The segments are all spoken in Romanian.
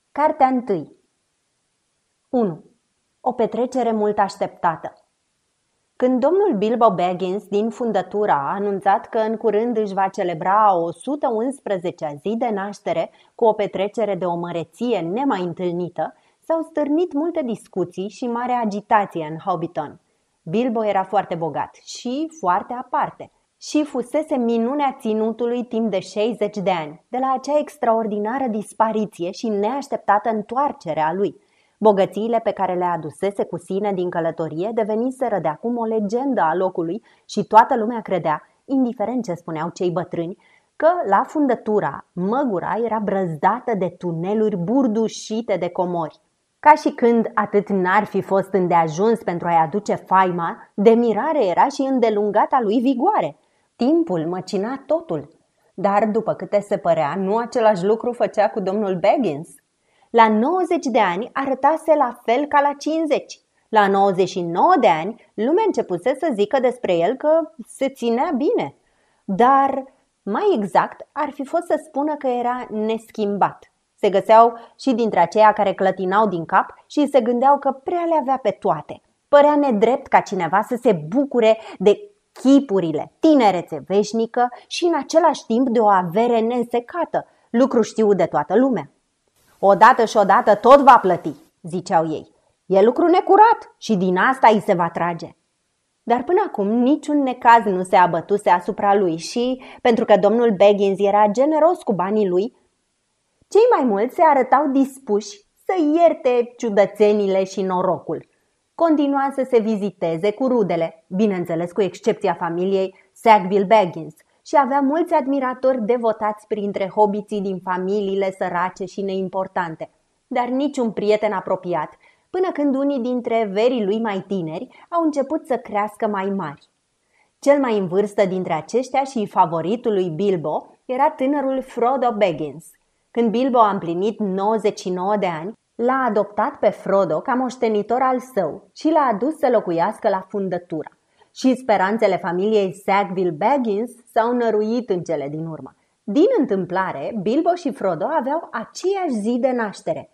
Cartea 1. 1. O petrecere mult așteptată. Când domnul Bilbo Baggins din fundătura a anunțat că în curând își va celebra 111-a zi de naștere cu o petrecere de o măreție nemai întâlnită, s-au stârnit multe discuții și mare agitație în Hobbiton. Bilbo era foarte bogat și foarte aparte și fusese minunea ținutului timp de 60 de ani, de la acea extraordinară dispariție și neașteptată întoarcere a lui. Bogățiile pe care le adusese cu sine din călătorie deveniseră de acum o legendă a locului și toată lumea credea, indiferent ce spuneau cei bătrâni, că la fundătura măgura era brăzdată de tuneluri burdușite de comori. Ca și când atât n-ar fi fost îndeajuns pentru a-i aduce faima, de mirare era și îndelungata lui vigoare. Timpul măcina totul, dar după câte se părea, nu același lucru făcea cu domnul Baggins. La 90 de ani arătase la fel ca la 50. La 99 de ani, lumea începuse să zică despre el că se ținea bine. Dar, mai exact, ar fi fost să spună că era neschimbat. Se găseau și dintre aceia care clătinau din cap și se gândeau că prea le avea pe toate. Părea nedrept ca cineva să se bucure de chipurile, tinerețe veșnică și în același timp de o avere neînsecată, lucru știut de toată lumea. Odată și odată tot va plăti, ziceau ei. E lucru necurat și din asta îi se va trage. Dar până acum niciun necaz nu se abătuse asupra lui și, pentru că domnul Baggins era generos cu banii lui, cei mai mulți se arătau dispuși să ierte ciudățenile și norocul. Continua să se viziteze cu rudele, bineînțeles cu excepția familiei Sackville Baggins, și avea mulți admiratori devotați printre hobbiții din familiile sărace și neimportante, dar niciun prieten apropiat, până când unii dintre verii lui mai tineri au început să crească mai mari. Cel mai în vârstă dintre aceștia și favoritul lui Bilbo era tânărul Frodo Baggins. Când Bilbo a împlinit 99 de ani, l-a adoptat pe Frodo ca moștenitor al său și l-a adus să locuiască la fundătura. Și speranțele familiei Sackville Baggins s-au năruit în cele din urmă. Din întâmplare, Bilbo și Frodo aveau aceeași zi de naștere,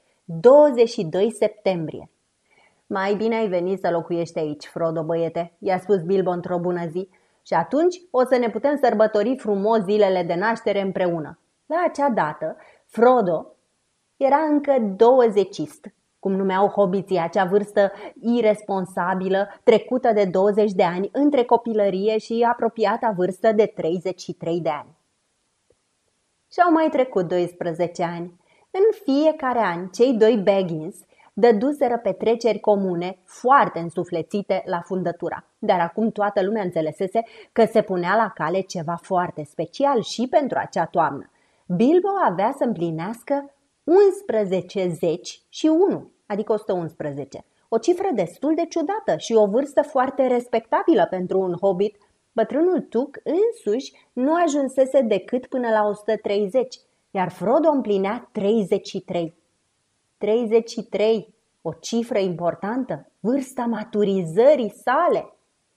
22 septembrie. Mai bine ai venit să locuiești aici, Frodo, băiete, i-a spus Bilbo într-o bună zi, și atunci o să ne putem sărbători frumos zilele de naștere împreună. La acea dată, Frodo era încă 20ist, cum numeau hobbiții acea vârstă iresponsabilă, trecută de 20 de ani între copilărie și apropiata vârstă de 33 de ani. Și-au mai trecut 12 ani. În fiecare an, cei doi Baggins dăduseră petreceri comune foarte însuflețite la fundătura. Dar acum toată lumea înțelesese că se punea la cale ceva foarte special și pentru acea toamnă. Bilbo avea să împlinească 11 zeci și 1, adică 111, o cifră destul de ciudată și o vârstă foarte respectabilă pentru un hobbit. Bătrânul Tuc însuși nu ajunsese decât până la 130, iar Frodo împlinea 33. 33, o cifră importantă, vârsta maturizării sale.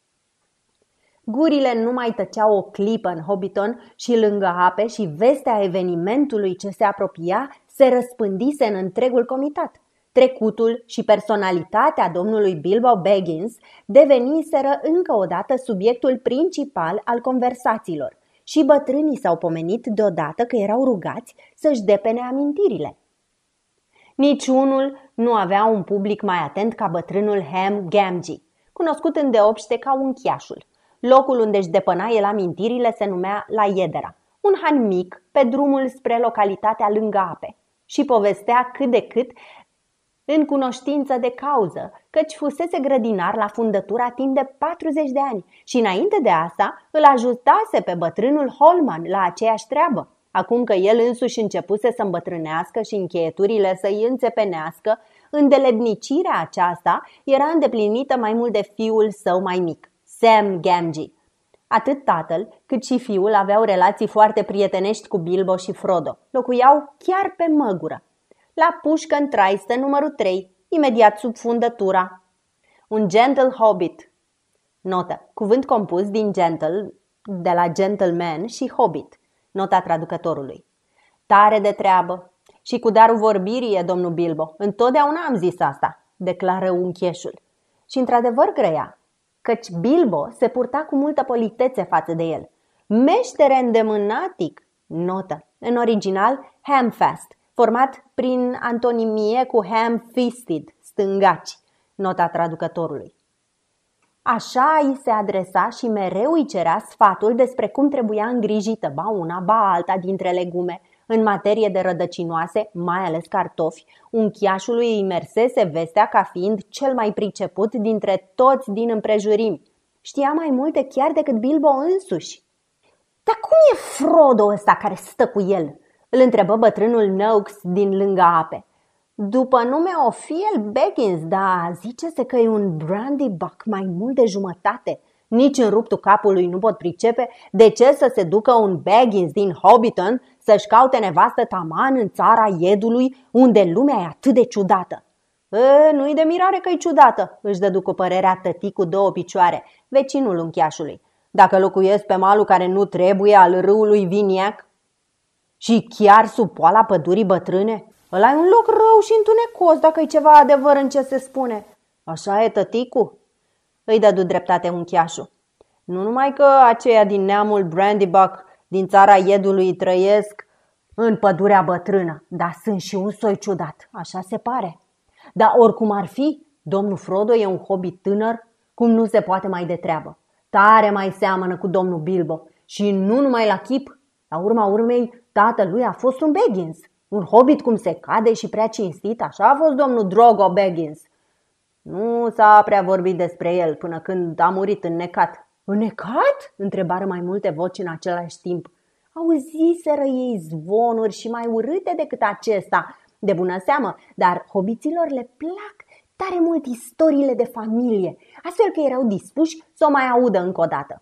Gurile nu mai tăceau o clipă în Hobbiton și lângă ape și vestea evenimentului ce se apropia se răspândise în întregul comitat. Trecutul și personalitatea domnului Bilbo Baggins deveniseră încă o dată subiectul principal al conversațiilor și bătrânii s-au pomenit deodată că erau rugați să-și depene amintirile. Niciunul nu avea un public mai atent ca bătrânul Ham Gamgee, cunoscut îndeopște ca unchiașul. Locul unde își depăna el amintirile se numea La Iedera, un han mic pe drumul spre localitatea lângă ape, și povestea cât de cât în cunoștință de cauză, căci fusese grădinar la fundătura timp de 40 de ani și înainte de asta îl ajutase pe bătrânul Holman la aceeași treabă. Acum că el însuși începuse să îmbătrânească și încheieturile să-i înțepenească, îndeletnicirea aceasta era îndeplinită mai mult de fiul său mai mic, Sam Gamgee. Atât tatăl cât și fiul aveau relații foarte prietenești cu Bilbo și Frodo. Locuiau chiar pe măgură, la pușcă în traistă numărul 3, imediat sub fundătura. Un gentle hobbit. Notă. Cuvânt compus din gentle, de la gentleman, și hobbit. Nota traducătorului. Tare de treabă. Și cu darul vorbirii e domnul Bilbo. Întotdeauna am zis asta, declară uncheșul. Și într-adevăr grăia, căci Bilbo se purta cu multă politețe față de el. Meștere îndemânatic, notă, în original hamfast, format prin antonimie cu ham-fisted, stângaci, nota traducătorului. Așa îi se adresa și mereu îi cerea sfatul despre cum trebuia îngrijită ba una, ba alta dintre legume, în materie de rădăcinoase, mai ales cartofi. Unchiașului îi mersese vestea ca fiind cel mai priceput dintre toți din împrejurimi. Știa mai multe chiar decât Bilbo însuși. Dar cum e Frodo ăsta care stă cu el? Îl întrebă bătrânul Noakes din lângă ape. După nume o fi el Baggins, dar zice-se că e un Brandybuck mai mult de jumătate. Nici în ruptul capului nu pot pricepe de ce să se ducă un Baggins din Hobbiton să-și caute nevastă taman în țara Iedului, unde lumea e atât de ciudată. Nu-i de mirare că e ciudată, își dădu cu părerea tătii cu două picioare, vecinul unchiașului. Dacă locuiesc pe malul care nu trebuie al râului Viniac și chiar sub poala pădurii bătrâne, ăla e un loc rău și întunecos dacă e ceva adevăr în ce se spune. Așa e, tăticu? Îi dădu dreptate unchiașul. Nu numai că aceia din neamul Brandybuck din țara Iedului trăiesc în pădurea bătrână, dar sunt și un soi ciudat, așa se pare. Dar oricum ar fi, domnul Frodo e un hobbit tânăr, cum nu se poate mai de treabă. Tare mai seamănă cu domnul Bilbo și nu numai la chip. La urma urmei, tatălui a fost un Baggins, un hobbit cum se cade și prea cinstit, așa a fost domnul Drogo Baggins. Nu s-a prea vorbit despre el până când a murit înnecat. Înnecat? Întrebară mai multe voci în același timp. Auziseră ei zvonuri și mai urâte decât acesta, de bună seamă, dar hobiților le plac tare mult istoriile de familie, astfel că erau dispuși să o mai audă încă o dată.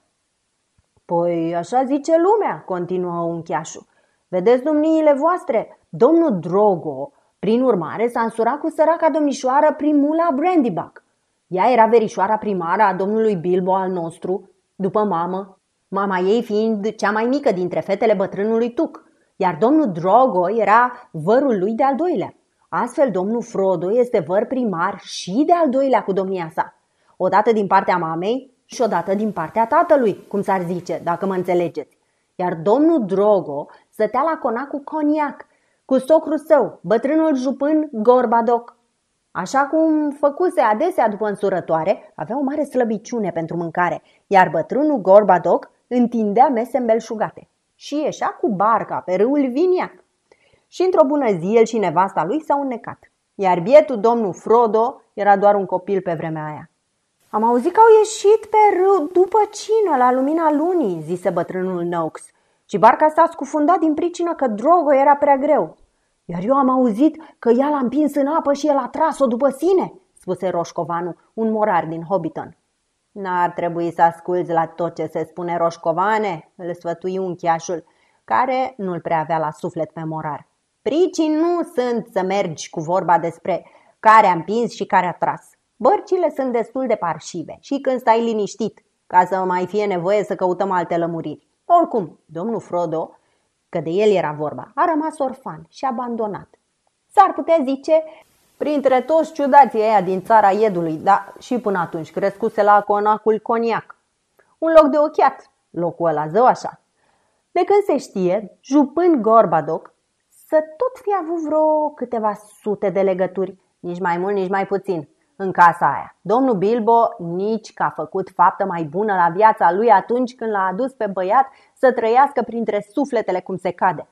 Păi așa zice lumea, continuă unchiașul. Vedeți, domniile voastre, domnul Drogo, prin urmare, s-a însurat cu săraca domnișoară Primula Brandybuck. Ea era verișoara primară a domnului Bilbo al nostru, după mamă, mama ei fiind cea mai mică dintre fetele bătrânului Tuc, iar domnul Drogo era vărul lui de-al doilea. Astfel, domnul Frodo este văr primar și de-al doilea cu domnia sa, odată din partea mamei și odată din partea tatălui, cum s-ar zice, dacă mă înțelegeți. Iar domnul Drogo stătea la conac cu coniac, cu socrul său, bătrânul jupân Gorbadoc. Așa cum făcuse adesea după însurătoare, avea o mare slăbiciune pentru mâncare, iar bătrânul Gorbadoc întindea mese îmbelșugate și ieșea cu barca pe râul Viniac. Și într-o bună zi el și nevasta lui s-au înnecat, iar bietul domnul Frodo era doar un copil pe vremea aia. Am auzit că au ieșit pe râu după cină, la lumina lunii, zise bătrânul Noakes, și barca s-a scufundat din pricină că Drogo era prea greu. Iar eu am auzit că ea l-a împins în apă și el a tras-o după sine, spuse Roșcovanu, un morar din Hobbiton. N-ar trebui să asculți la tot ce se spune, Roșcovane, îl sfătui unchiașul, care nu-l prea avea la suflet pe morar. Pricii nu sunt să mergi cu vorba despre care a împins și care a tras. Bărcile sunt destul de parșive și când stai liniștit, ca să mai fie nevoie să căutăm alte lămuriri. Oricum, domnul Frodo, că de el era vorba, a rămas orfan și abandonat. S-ar putea zice, printre toți ciudații ăia din țara Iedului, dar și până atunci crescuse la conacul Coniac. Un loc de ochiat, locul ăla, zău așa. De când se știe, jupând Gorbadoc, să tot fi avut vreo câteva sute de legături, nici mai mult, nici mai puțin, în casa aia. Domnul Bilbo nici că a făcut faptă mai bună la viața lui atunci când l-a adus pe băiat să trăiască printre sufletele cum se cade.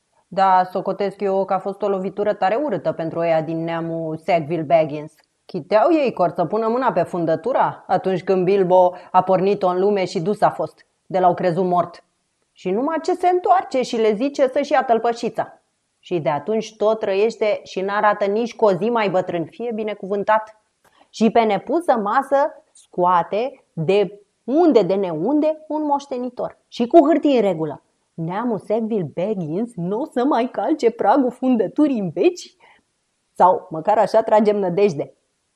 Da, socotesc eu că a fost o lovitură tare urâtă pentru ăia din neamul Sackville Baggins. Chiteau ei cor să pună mâna pe fundătura atunci când Bilbo a pornit-o în lume și dus a fost, de l-au crezut mort. Și numai ce se întoarce și le zice să-și ia tălpășița. Și de atunci tot trăiește și n-arată nici cu o zi mai bătrân, fie binecuvântat. Și pe nepusă masă scoate de unde de neunde un moștenitor și cu hârtie în regulă. Neamul Sackville Baggins nu o să mai calce pragul fundăturii în veci? Sau măcar așa tragem nădejde.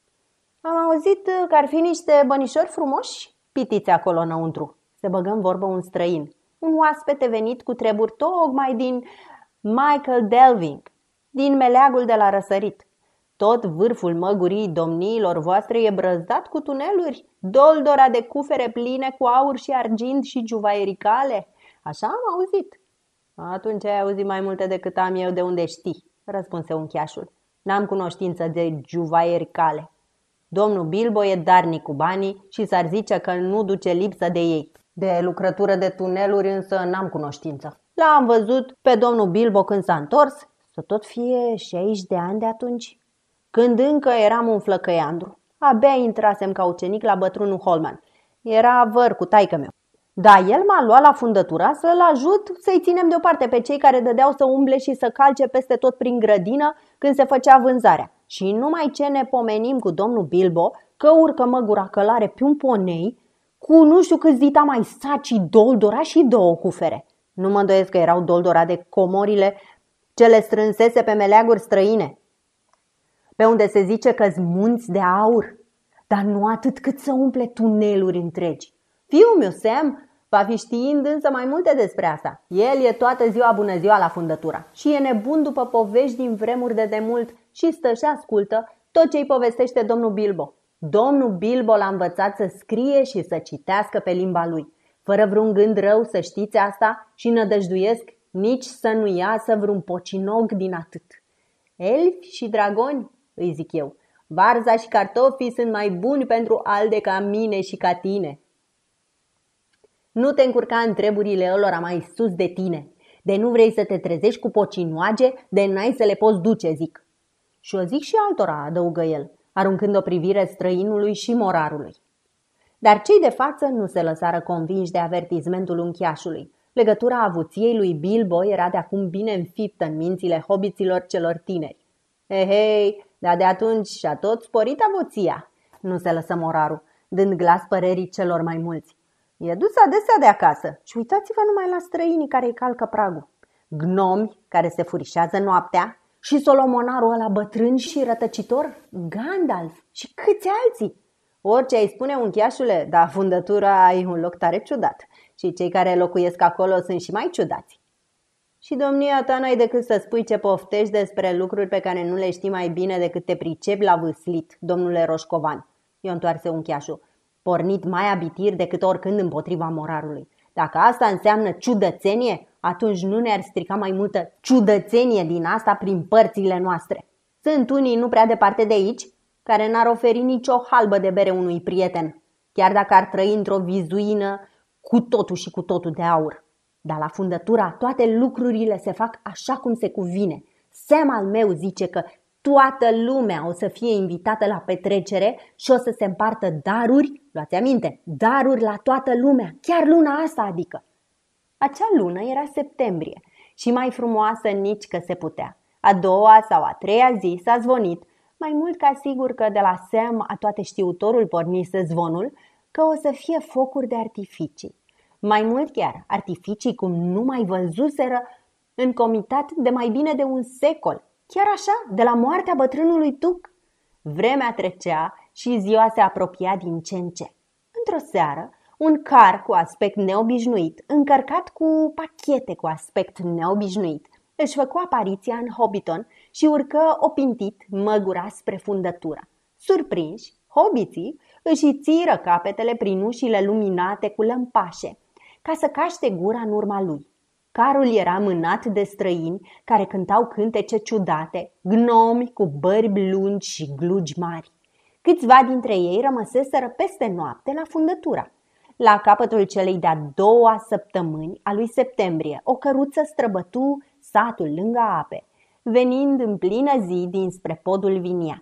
Am auzit că ar fi niște bănișori frumoși pitiți acolo înăuntru. Se băgă în vorbă un străin, un oaspete venit cu treburi tocmai din Michael Delving. din meleagul de la răsărit. Tot vârful măgurii domniilor voastre e brăzdat cu tuneluri, doldora de cufere pline cu aur și argint și juvaiericale. Așa am auzit. Atunci ai auzit mai multe decât am eu de unde știi, răspunse uncheașul. N-am cunoștință de juvaiericale. Domnul Bilbo e darnic cu banii și s-ar zice că nu duce lipsă de ei. De lucrătură de tuneluri însă n-am cunoștință. L-am văzut pe domnul Bilbo când s-a întors, să tot fie 60 de ani de atunci, când încă eram un flăcăiandru. Abia intrasem ca ucenic la bătrânul Holman. Era văr cu taică-meu. Da, el m-a luat la fundătura să-l ajut să-i ținem deoparte pe cei care dădeau să umble și să calce peste tot prin grădină când se făcea vânzarea. Și numai ce ne pomenim cu domnul Bilbo că urcă măgura călare pe un ponei cu nu știu câți dita mai saci, doldora și 2 cufere. Nu mă îndoiesc că erau doldora de comorile ce le strânsese pe meleaguri străine, pe unde se zice că-s munți de aur, dar nu atât cât să umple tuneluri întregi. Fiul meu, Sam, va fi știind însă mai multe despre asta. El e toată ziua bună ziua la fundătura și e nebun după povești din vremuri de demult și stă și ascultă tot ce îi povestește domnul Bilbo. Domnul Bilbo l-a învățat să scrie și să citească pe limba lui. Fără vreun gând rău, să știți asta, și nădăjduiesc nici să nu iasă vreun pocinog din atât. Elfi și dragoni, îi zic eu, varza și cartofii sunt mai buni pentru alde ca mine și ca tine. Nu te încurca în treburile ălora mai sus de tine. De nu vrei să te trezești cu pocinoage, de n-ai să le poți duce, zic. Și o zic și altora, adăugă el, aruncând o privire străinului și morarului. Dar cei de față nu se lăsară convinși de avertismentul uncheașului. Legătura avuției lui Bilbo era de acum bine înfiptă în mințile hobiților celor tineri. Hei, dar de atunci și-a tot sporit avuția, nu se lăsă morarul, dând glas părerii celor mai mulți. E dus adesea de acasă și uitați-vă numai la străinii care îi calcă pragul. Gnomi care se furișează noaptea și Solomonarul ăla bătrân și rătăcitor, Gandalf și câți alții. Orice ai spune, uncheașule, dar fundătura e un loc tare ciudat și cei care locuiesc acolo sunt și mai ciudați. Și domnia ta n-ai decât să spui ce poftești despre lucruri pe care nu le știi mai bine decât te pricepi la vâslit, domnule Roșcovan, i-o întoarse uncheașul, pornit mai abitir decât oricând împotriva morarului. Dacă asta înseamnă ciudățenie, atunci nu ne-ar strica mai multă ciudățenie din asta prin părțile noastre. Sunt unii nu prea departe de aici care n-ar oferi nicio halbă de bere unui prieten, chiar dacă ar trăi într-o vizuină cu totul și cu totul de aur. Dar la fundătura toate lucrurile se fac așa cum se cuvine. Sam al meu zice că toată lumea o să fie invitată la petrecere și o să se împartă daruri, luați aminte, daruri la toată lumea, chiar luna asta adică. Acea lună era septembrie și mai frumoasă nici că se putea. A doua sau a treia zi s-a zvonit, mai mult ca sigur că de la Sam a toate știutorul pornise zvonul, că o să fie focuri de artificii. Mai mult chiar, artificii cum nu mai văzuseră în comitat de mai bine de un secol. Chiar așa, de la moartea bătrânului Tuc. Vremea trecea și ziua se apropia din ce în ce. Într-o seară, un car cu aspect neobișnuit, încărcat cu pachete cu aspect neobișnuit, își făcu apariția în Hobbiton și urcă opintit măgura spre fundătură. Surprinși, hobiții își țiră capetele prin ușile luminate cu lămpașe, ca să caște gura în urma lui. Carul era mânat de străini care cântau cântece ciudate, gnomi cu bărbi lungi și glugi mari. Câțiva dintre ei rămăseseră peste noapte la fundătura. La capătul celei de-a doua săptămâni a lui septembrie, o căruță străbătu satul lângă ape, venind în plină zi dinspre podul Viniac.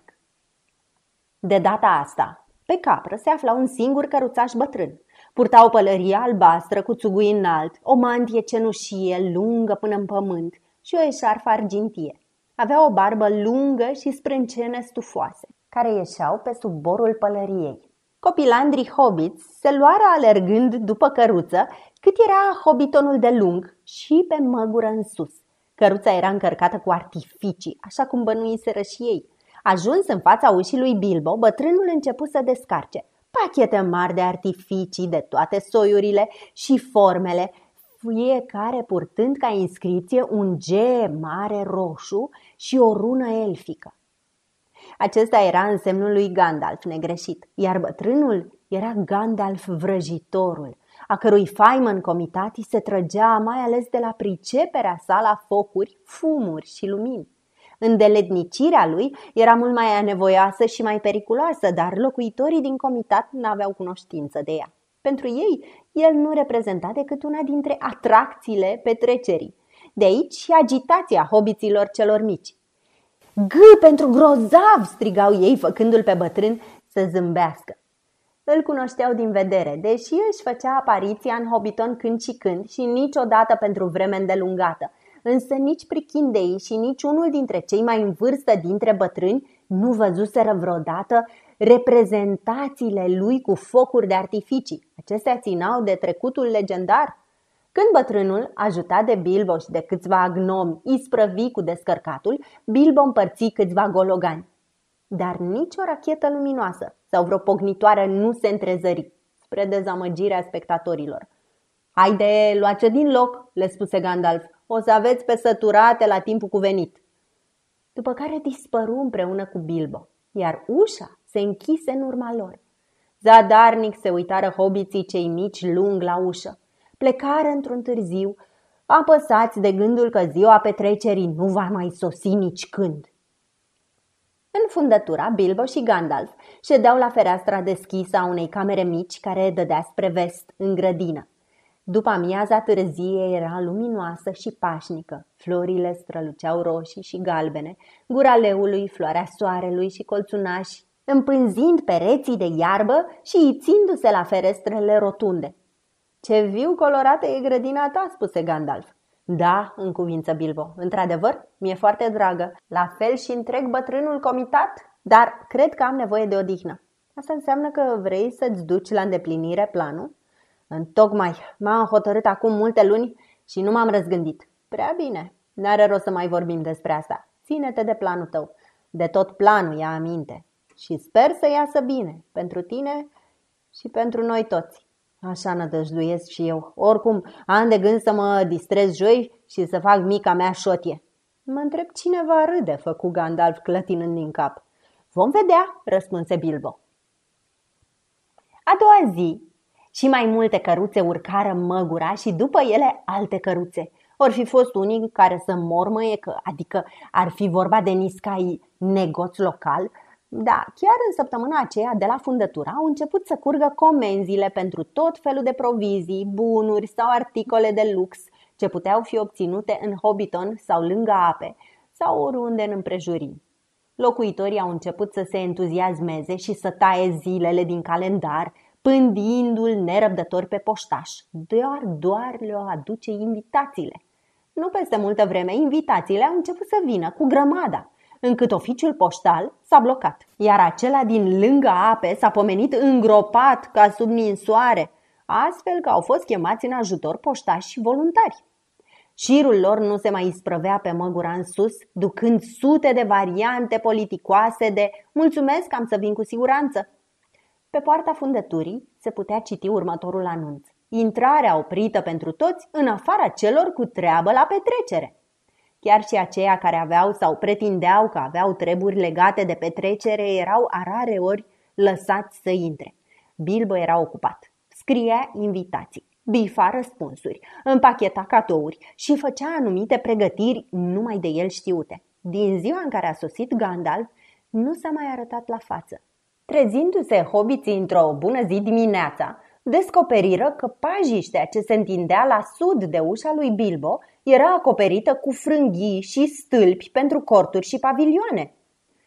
De data asta, pe capră se afla un singur căruțaș bătrân. Purta o pălărie albastră cu țugui înalt, o mantie cenușie lungă până în pământ și o eșarfă argintie. Avea o barbă lungă și sprâncene stufoase, care ieșeau pe sub borul pălăriei. Copilandrii hobbits se luară alergând după căruță cât era hobbitonul de lung și pe măgură în sus. Căruța era încărcată cu artificii, așa cum bănuiseră și ei. Ajuns în fața ușii lui Bilbo, bătrânul începu să descarce pachete mari de artificii de toate soiurile și formele, fiecare purtând ca inscripție un G mare roșu și o rună elfică. Acesta era însemnul lui Gandalf negreșit, iar bătrânul era Gandalf vrăjitorul, a cărui faimă în comitat se trăgea mai ales de la priceperea sa la focuri, fumuri și lumini. Îndeletnicirea lui era mult mai anevoioasă și mai periculoasă, dar locuitorii din comitat n-aveau cunoștință de ea. Pentru ei, el nu reprezenta decât una dintre atracțiile petrecerii. De aici și agitația hobiților celor mici. G pentru grozav, strigau ei, făcându-l pe bătrân să zâmbească. Îl cunoșteau din vedere, deși își făcea apariția în Hobbiton când și când și niciodată pentru vreme îndelungată. Însă nici prichindeii și nici unul dintre cei mai în vârstă dintre bătrâni nu văzuseră vreodată reprezentațiile lui cu focuri de artificii. Acestea ținau de trecutul legendar. Când bătrânul, ajutat de Bilbo și de câțiva gnomi, isprăvi cu descărcatul, Bilbo împărți câțiva gologani. Dar nici o rachetă luminoasă sau vreo pognitoare nu se întrezări, spre dezamăgirea spectatorilor. Haide, luați-o din loc, le spuse Gandalf, o să aveți pe săturate la timpul cuvenit. După care dispăru împreună cu Bilbo, iar ușa se închise în urma lor. Zadarnic se uitară hobiții cei mici lung la ușă. Plecară într-un târziu, apăsați de gândul că ziua petrecerii nu va mai sosi nici când. În fundătura, Bilbo și Gandalf ședeau la fereastra deschisă a unei camere mici care dădea spre vest, în grădină. După amiaza târzie era luminoasă și pașnică. Florile străluceau roșii și galbene, gura leului, floarea soarelui și colțunași, împânzind pereții de iarbă și ițindu-se la ferestrele rotunde. Ce viu colorată e grădina ta, spuse Gandalf. Da, în cuvință Bilbo, într-adevăr, mi-e foarte dragă. La fel și întreg bătrânul comitat, dar cred că am nevoie de odihnă. Asta înseamnă că vrei să-ți duci la îndeplinire planul? Întocmai, m-am hotărât acum multe luni și nu m-am răzgândit. Prea bine, n-are rost să mai vorbim despre asta. Ține-te de planul tău. De tot planul ia aminte. Și sper să iasă bine, pentru tine și pentru noi toți. Așa nădăjduiesc și eu. Oricum, am de gând să mă distrez joi și să fac mica mea șotie. Mă întreb cine va râde, făcu Gandalf clătinând din cap. Vom vedea, răspunse Bilbo. A doua zi, și mai multe căruțe urcară măgura și după ele alte căruțe. Or fi fost unii care să mormăie, adică ar fi vorba de niscai negoț local. Da, chiar în săptămâna aceea de la fundătură au început să curgă comenzile pentru tot felul de provizii, bunuri sau articole de lux ce puteau fi obținute în Hobbiton sau lângă ape sau oriunde în împrejurim. Locuitorii au început să se entuziasmeze și să taie zilele din calendar, pândindu-l nerăbdător pe poștaș. Doar le-o aduce invitațiile. Nu peste multă vreme, invitațiile au început să vină cu grămada, încât oficiul poștal s-a blocat. Iar acela din lângă ape s-a pomenit îngropat ca sub ninsoare, astfel că au fost chemați în ajutor poștași și voluntari. Șirul lor nu se mai isprăvea pe măgura în sus, ducând sute de variante politicoase de "mulțumesc, am să vin cu siguranță". Pe poarta fundăturii se putea citi următorul anunț: intrarea oprită pentru toți, în afara celor cu treabă la petrecere. Chiar și aceia care aveau sau pretindeau că aveau treburi legate de petrecere erau a rare ori lăsați să intre. Bilbo era ocupat. Scria invitații, bifa răspunsuri, împacheta cadouri și făcea anumite pregătiri numai de el știute. Din ziua în care a sosit Gandalf, nu s-a mai arătat la față. Trezindu-se hobiții într-o bună zi dimineața, descoperiră că pajiștea ce se întindea la sud de ușa lui Bilbo era acoperită cu frânghii și stâlpi pentru corturi și pavilioane.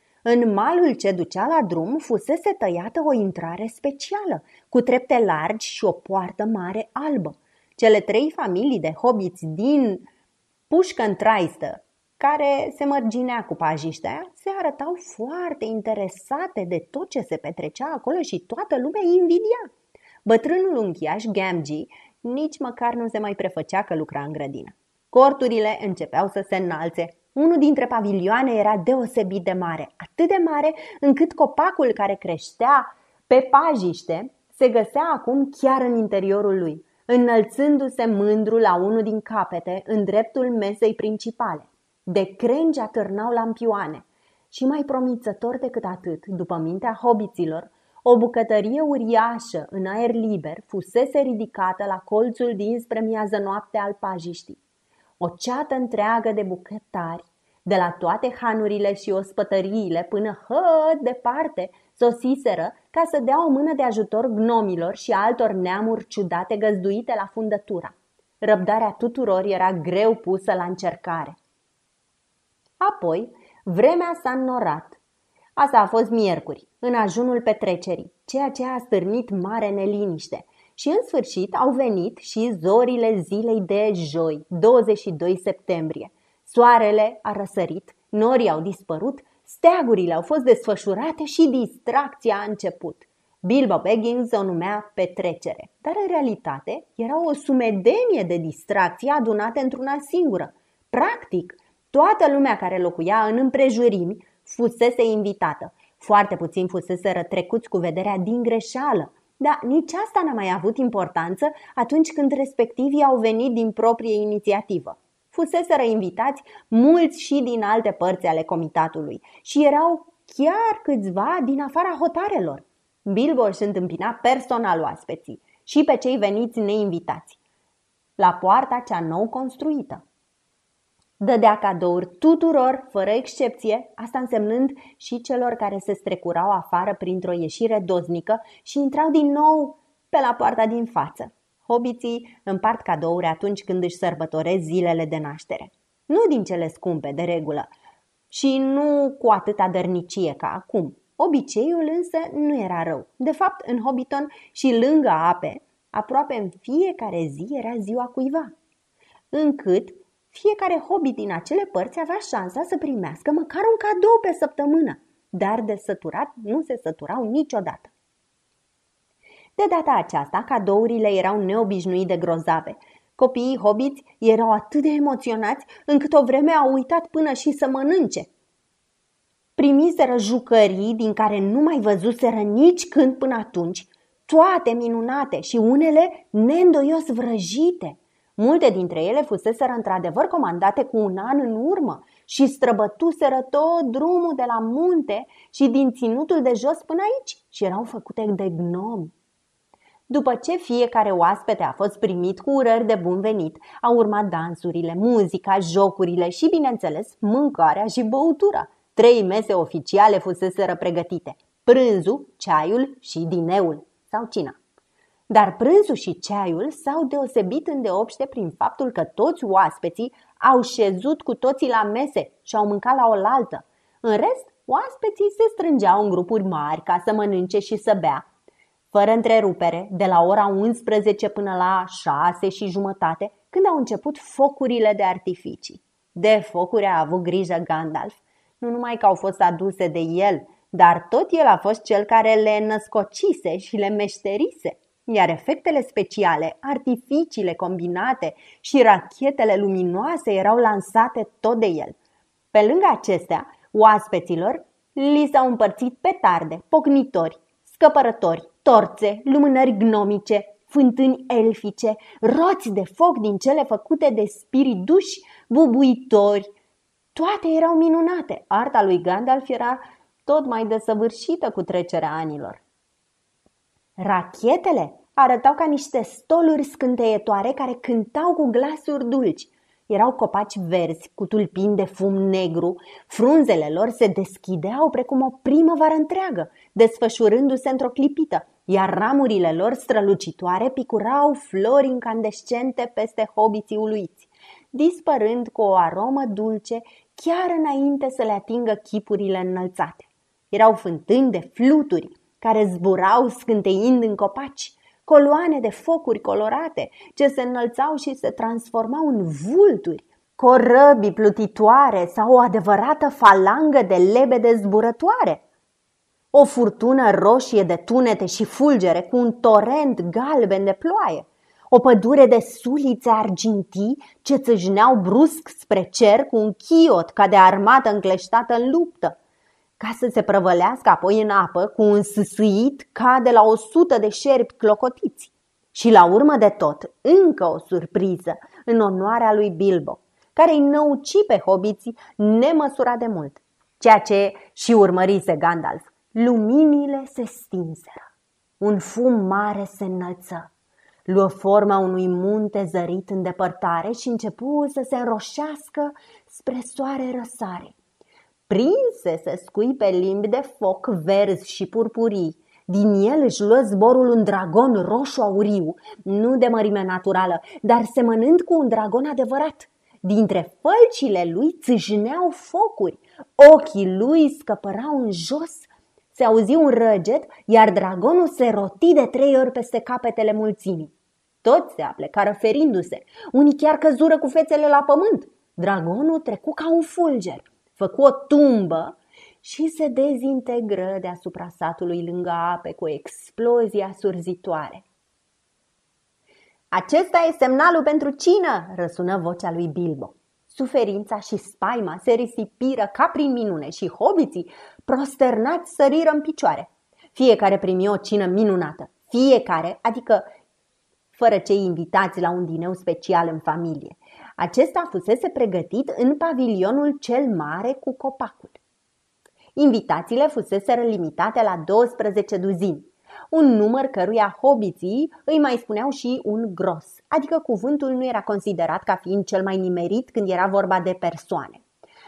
În malul ce ducea la drum fusese tăiată o intrare specială, cu trepte largi și o poartă mare albă. Cele 3 familii de hobiți din Pușcăntraistă, care se mărginea cu pajiștea, se arătau foarte interesate de tot ce se petrecea acolo și toată lumea invidia. Bătrânul unchiaș Gamgee nici măcar nu se mai prefăcea că lucra în grădină. Corturile începeau să se înalțe. Unul dintre pavilioane era deosebit de mare, atât de mare încât copacul care creștea pe pajiște se găsea acum chiar în interiorul lui, înălțându-se mândru la unul din capete în dreptul mesei principale. de crengi atârnau lampioane. Și mai promițător decât atât, după mintea hobiților, o bucătărie uriașă în aer liber fusese ridicată la colțul dinspre miază noapte al pajiștii. O ceată întreagă de bucătari, de la toate hanurile și ospătăriile până departe, sosiseră ca să dea o mână de ajutor gnomilor și altor neamuri ciudate găzduite la fundătura. Răbdarea tuturor era greu pusă la încercare. Apoi, vremea s-a înnorat. Asta a fost miercuri, în ajunul petrecerii, ceea ce a stârnit mare neliniște. Și în sfârșit au venit și zorile zilei de joi, 22 septembrie. Soarele a răsărit, norii au dispărut, steagurile au fost desfășurate și distracția a început. Bilbo Baggins o numea petrecere, dar în realitate era o sumedenie de distracții adunate într-una singură. Practic, toată lumea care locuia în împrejurimi fusese invitată. Foarte puțini fuseseră trecuți cu vederea din greșeală, dar nici asta n-a mai avut importanță atunci când respectivii au venit din proprie inițiativă. Fuseseră invitați mulți și din alte părți ale comitatului și erau chiar câțiva din afara hotarelor. Bilbo își întâmpina personal oaspeții și pe cei veniți neinvitați la poarta cea nou construită. Dădea cadouri tuturor, fără excepție, asta însemnând și celor care se strecurau afară printr-o ieșire doznică și intrau din nou pe la poarta din față. Hobiții împart cadouri atunci când își sărbătoresc zilele de naștere. Nu din cele scumpe, de regulă, și nu cu atâta dărnicie ca acum. Obiceiul însă nu era rău. De fapt, în Hobbiton și lângă ape, aproape în fiecare zi era ziua cuiva, încât fiecare hobbit din acele părți avea șansa să primească măcar un cadou pe săptămână, dar de săturat nu se săturau niciodată. De data aceasta, cadourile erau neobișnuit de grozave. Copiii hobiți erau atât de emoționați încât o vreme au uitat până și să mănânce. Primiseră jucării din care nu mai văzuseră nici când până atunci, toate minunate și unele neîndoios vrăjite. Multe dintre ele fuseseră într-adevăr comandate cu un an în urmă și străbătuseră tot drumul de la munte și din ținutul de jos până aici și erau făcute de gnomi. După ce fiecare oaspete a fost primit cu urări de bun venit, au urmat dansurile, muzica, jocurile și, bineînțeles, mâncarea și băutura. 3 mese oficiale fuseseră pregătite: prânzul, ceaiul și dineul sau cina. Dar prânzul și ceaiul s-au deosebit îndeopște prin faptul că toți oaspeții au șezut cu toții la mese și au mâncat la oaltă. În rest, oaspeții se strângeau în grupuri mari ca să mănânce și să bea, fără întrerupere, de la ora 11 până la 6:30, când au început focurile de artificii. De focuri a avut grijă Gandalf, nu numai că au fost aduse de el, dar tot el a fost cel care le născocise și le meșterise. Iar efectele speciale, artificiile combinate și rachetele luminoase erau lansate tot de el. Pe lângă acestea, oaspeților li s-au împărțit petarde, pocnitori, scăpărători, torțe, lumânări gnomice, fântâni elfice, roți de foc din cele făcute de spiriduși, bubuitori. Toate erau minunate. Arta lui Gandalf era tot mai desăvârșită cu trecerea anilor. Rachetele arătau ca niște stoluri scânteietoare care cântau cu glasuri dulci. Erau copaci verzi cu tulpini de fum negru, frunzele lor se deschideau precum o primăvară întreagă, desfășurându-se într-o clipită, iar ramurile lor strălucitoare picurau flori incandescente peste hobiții uluiți, dispărând cu o aromă dulce chiar înainte să le atingă chipurile înălțate. Erau fântâni de fluturi care zburau scânteind în copaci, coloane de focuri colorate ce se înălțau și se transformau în vulturi, corăbii plutitoare sau o adevărată falangă de lebede zburătoare. O furtună roșie de tunete și fulgere cu un torent galben de ploaie, o pădure de sulițe argintii ce țâșneau brusc spre cer cu un chiot ca de armată încleștată în luptă, ca să se prăvălească apoi în apă cu un sâsâit ca de la 100 de șerpi clocotiți. Și la urmă de tot, încă o surpriză în onoarea lui Bilbo. care îi năuci pe hobiții nemăsurat de mult. Ceea ce și urmărise Gandalf. Luminile se stinseră. Un fum mare se înălță. Luă forma unui munte zărit în depărtare și începu să se înroșească spre soare răsare. Prinse să scuipe limbi de foc verzi și purpurii. Din el își luă zborul un dragon roșu-auriu, nu de mărime naturală, dar semănând cu un dragon adevărat. Dintre fălcile lui țâșneau focuri, ochii lui scăpărau în jos, se auzi un răget, iar dragonul se roti de 3 ori peste capetele mulțimii. Toți se aplecară ferindu-se, unii chiar căzură cu fețele la pământ. Dragonul trecu ca un fulger, făcu o tumbă și se dezintegră deasupra satului lângă ape cu o explozie asurzitoare. "Acesta e semnalul pentru cină!" răsună vocea lui Bilbo. Suferința și spaima se risipiră ca prin minune și hobiții, prosternați, săriră în picioare. Fiecare primi o cină minunată, fiecare, adică fără cei invitați la un dineu special în familie. Acesta fusese pregătit în pavilionul cel mare cu copacul. Invitațiile fuseseră limitate la 12 duzini, un număr căruia hobiții îi mai spuneau și un gros, adică cuvântul nu era considerat ca fiind cel mai nimerit când era vorba de persoane.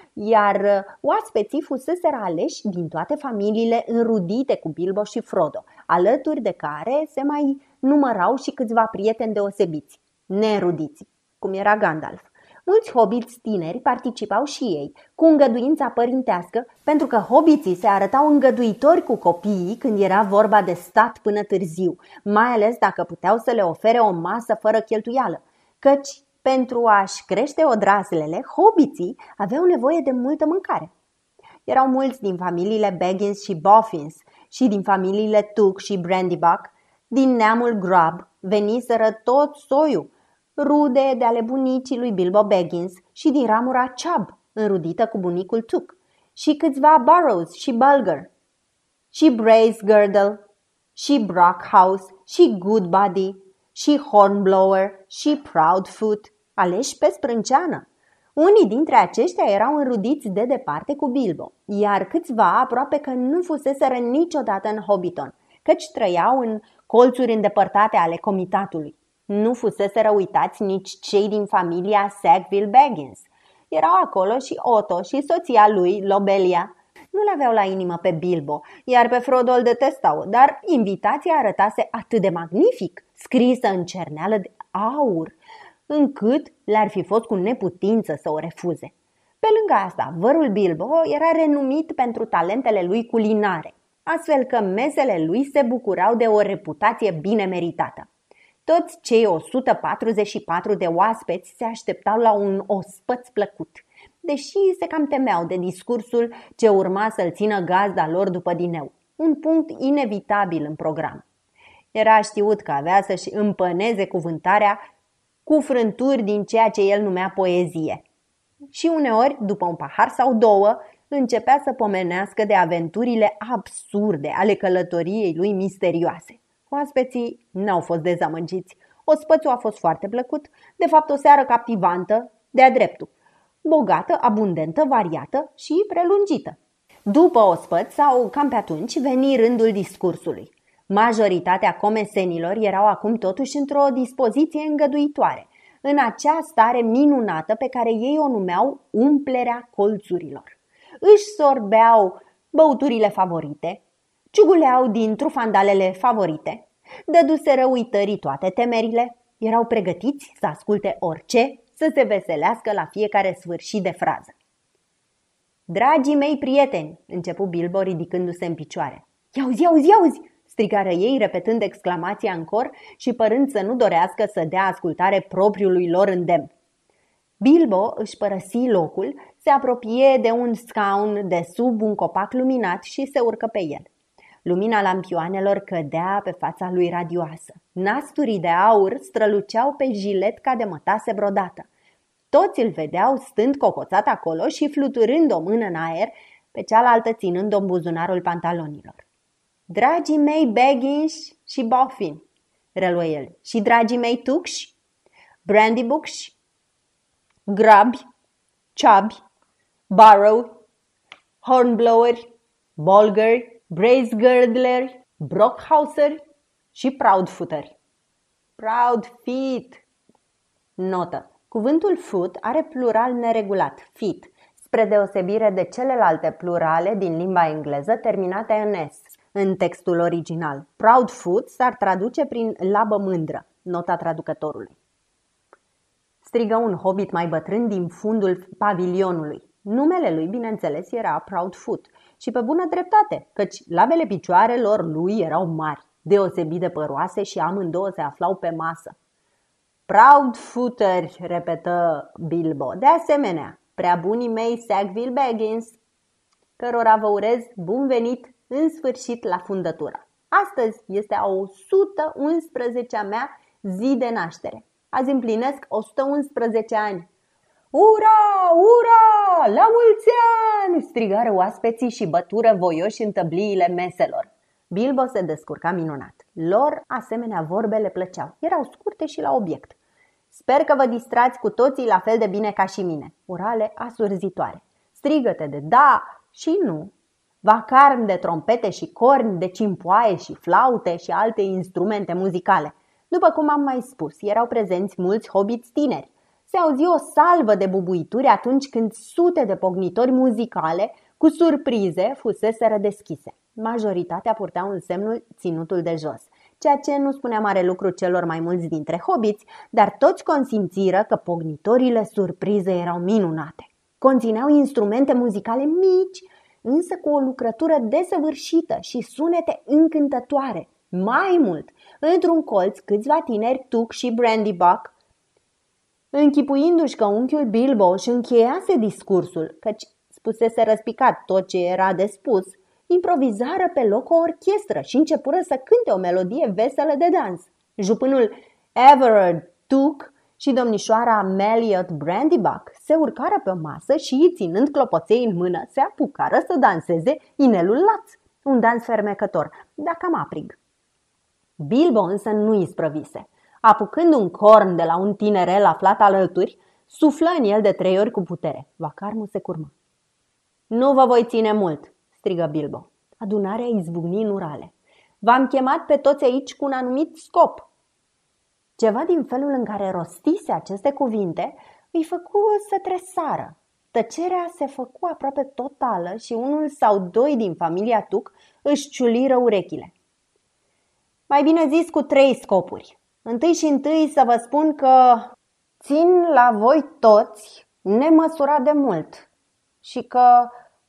Iar oaspeții fuseseră aleși din toate familiile înrudite cu Bilbo și Frodo, alături de care se mai numărau și câțiva prieteni deosebiți, nerudiți, cum era Gandalf. Mulți hobiți tineri participau și ei, cu îngăduința părintească, pentru că hobiții se arătau îngăduitori cu copiii când era vorba de stat până târziu, mai ales dacă puteau să le ofere o masă fără cheltuială, căci pentru a-și crește odraslele, hobiții aveau nevoie de multă mâncare. Erau mulți din familiile Baggins și Boffins și din familiile Took și Brandybuck, din neamul Grub, veniseră tot soiul, rude de ale bunicii lui Bilbo Baggins și din ramura Chubb, înrudită cu bunicul Took, și câțiva Burrows și Bulger, și Bracegirdle, și Brockhouse, și Goodbody, și Hornblower, și Proudfoot, aleși pe sprânceană. Unii dintre aceștia erau înrudiți de departe cu Bilbo, iar câțiva aproape că nu fuseseră niciodată în Hobbiton, căci trăiau în colțuri îndepărtate ale comitatului. Nu fuseseră uitați nici cei din familia Sackville Baggins. Erau acolo și Otto și soția lui, Lobelia. Nu l-aveau la inimă pe Bilbo, iar pe Frodo îl detestau, dar invitația arătase atât de magnific, scrisă în cerneală de aur, încât le-ar fi fost cu neputință să o refuze. Pe lângă asta, vărul Bilbo era renumit pentru talentele lui culinare, astfel că mesele lui se bucurau de o reputație bine meritată. Toți cei 144 de oaspeți se așteptau la un ospăț plăcut, deși se cam temeau de discursul ce urma să-l țină gazda lor după dineu, un punct inevitabil în program. Era știut că avea să-și împăneze cuvântarea cu frânturi din ceea ce el numea poezie. Și uneori, după un pahar sau două, începea să pomenească de aventurile absurde ale călătoriei lui misterioase. Oaspeții n-au fost dezamăgiți. Ospățul a fost foarte plăcut, de fapt o seară captivantă, de-a dreptul, bogată, abundentă, variată și prelungită. După ospăț sau cam pe atunci veni rândul discursului. Majoritatea comesenilor erau acum totuși într-o dispoziție îngăduitoare, în acea stare minunată pe care ei o numeau umplerea colțurilor. Își sorbeau băuturile favorite, ciuguleau din trufandalele favorite, dăduseră uitării toate temerile, erau pregătiți să asculte orice, să se veselească la fiecare sfârșit de frază. "Dragii mei prieteni!" începu Bilbo ridicându-se în picioare. "Iauzi, iauzi, iauzi!" strigară ei, repetând exclamația în cor și părând să nu dorească să dea ascultare propriului lor îndemn. Bilbo își părăsi locul, se apropie de un scaun de sub un copac luminat și se urcă pe el. Lumina lampioanelor cădea pe fața lui radioasă. Nasturii de aur străluceau pe jilet ca de mătase brodată. Toți îl vedeau stând cocoțat acolo și fluturând o mână în aer, pe cealaltă ținând-o în buzunarul pantalonilor. "Dragii mei Baggins și Boffin," reluă el, "și dragii mei Tucși, Brandybucks, Grabi, Chubby, Barrow, Hornblower, Bolger, Bracegirdler, Brockhauser și Proudfooter. Proudfeet. Notă. Cuvântul foot are plural neregulat, feet, spre deosebire de celelalte plurale din limba engleză terminate în s. În textul original, Proudfoot s-ar traduce prin labă mândră, nota traducătorului. Strigă un hobbit mai bătrân din fundul pavilionului. Numele lui, bineînțeles, era Proudfoot și pe bună dreptate, căci labele picioarelor lui erau mari, deosebit de păroase și amândouă se aflau pe masă. Proudfooter, repetă Bilbo, de asemenea, prea bunii mei Sackville Baggins, cărora vă urez bun venit în sfârșit la fundătură. Astăzi este a 111-a mea zi de naștere. Azi împlinesc 111 ani. Ura, ura, la mulți ani! Strigară oaspeții și bătură voioși în tăbliile meselor. Bilbo se descurca minunat. Lor asemenea vorbe le plăceau. Erau scurte și la obiect. Sper că vă distrați cu toții la fel de bine ca și mine. Urale asurzitoare. Strigăte de da și nu. Vacarmi de trompete și corni, de cimpoaie și flaute și alte instrumente muzicale. După cum am mai spus, erau prezenți mulți hobiți tineri. Se auzi o salvă de bubuituri atunci când sute de pognitori muzicale cu surprize fuseseră deschise. Majoritatea purteau în semnul ținutul de jos, ceea ce nu spunea mare lucru celor mai mulți dintre hobiți, dar toți consimțiră că pognitorile surprize erau minunate. Conțineau instrumente muzicale mici, însă cu o lucrătură desăvârșită și sunete încântătoare. Mai mult, într-un colț, câțiva tineri, Tuc și Brandybuck, închipuindu-și că unchiul Bilbo își încheiase discursul, căci spusese răspicat tot ce era de spus, improvizară pe loc o orchestră și începură să cânte o melodie veselă de dans. Jupânul Everard Tuc și domnișoara Meliot Brandybuck se urcară pe o masă și, ținând clopoței în mână, se apucară să danseze inelul laț, un dans fermecător, dar cam aprig. Bilbo însă nu isprăvise. Apucând un corn de la un tinerel aflat alături, suflă în el de 3 ori cu putere. Vacarmul se curmă. Nu vă voi ține mult, strigă Bilbo. Adunarea izbucni în urale. V-am chemat pe toți aici cu un anumit scop. Ceva din felul în care rostise aceste cuvinte îi făcu să tresară. Tăcerea se făcu aproape totală și unul sau doi din familia Tuc își ciuliră urechile. Mai bine zis cu 3 scopuri. Întâi și întâi să vă spun că țin la voi toți nemăsurat de mult și că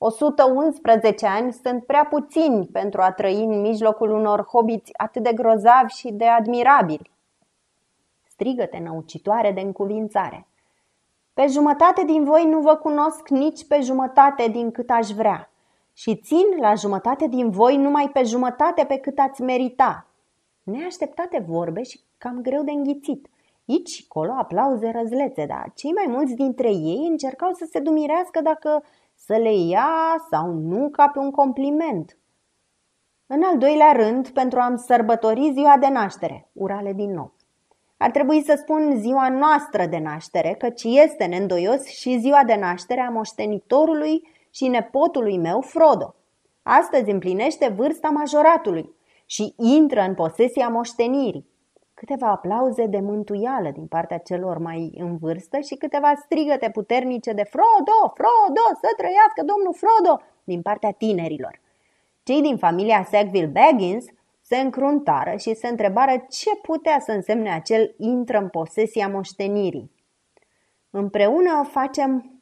111 ani sunt prea puțini pentru a trăi în mijlocul unor hobiți atât de grozavi și de admirabili. Strigăte năucitoare de încuvințare. Pe jumătate din voi nu vă cunosc nici pe jumătate din cât aș vrea și țin la jumătate din voi numai pe jumătate pe cât ați merita. Neașteptate vorbe și cam greu de înghițit. Aici și colo aplauze răzlețe, dar cei mai mulți dintre ei încercau să se dumirească dacă să le ia sau nu ca pe un compliment. În al doilea rând, pentru a-mi sărbători ziua de naștere, urale din nou. Ar trebui să spun ziua noastră de naștere, căci este neîndoios și ziua de naștere a moștenitorului și nepotului meu, Frodo. Astăzi împlinește vârsta majoratului și intră în posesia moștenirii. Câteva aplauze de mântuială din partea celor mai în vârstă și câteva strigăte puternice de Frodo, Frodo, să trăiască domnul Frodo din partea tinerilor. Cei din familia Sackville Baggins se încruntară și se întrebară ce putea să însemne acel intră în posesia moștenirii. Împreună facem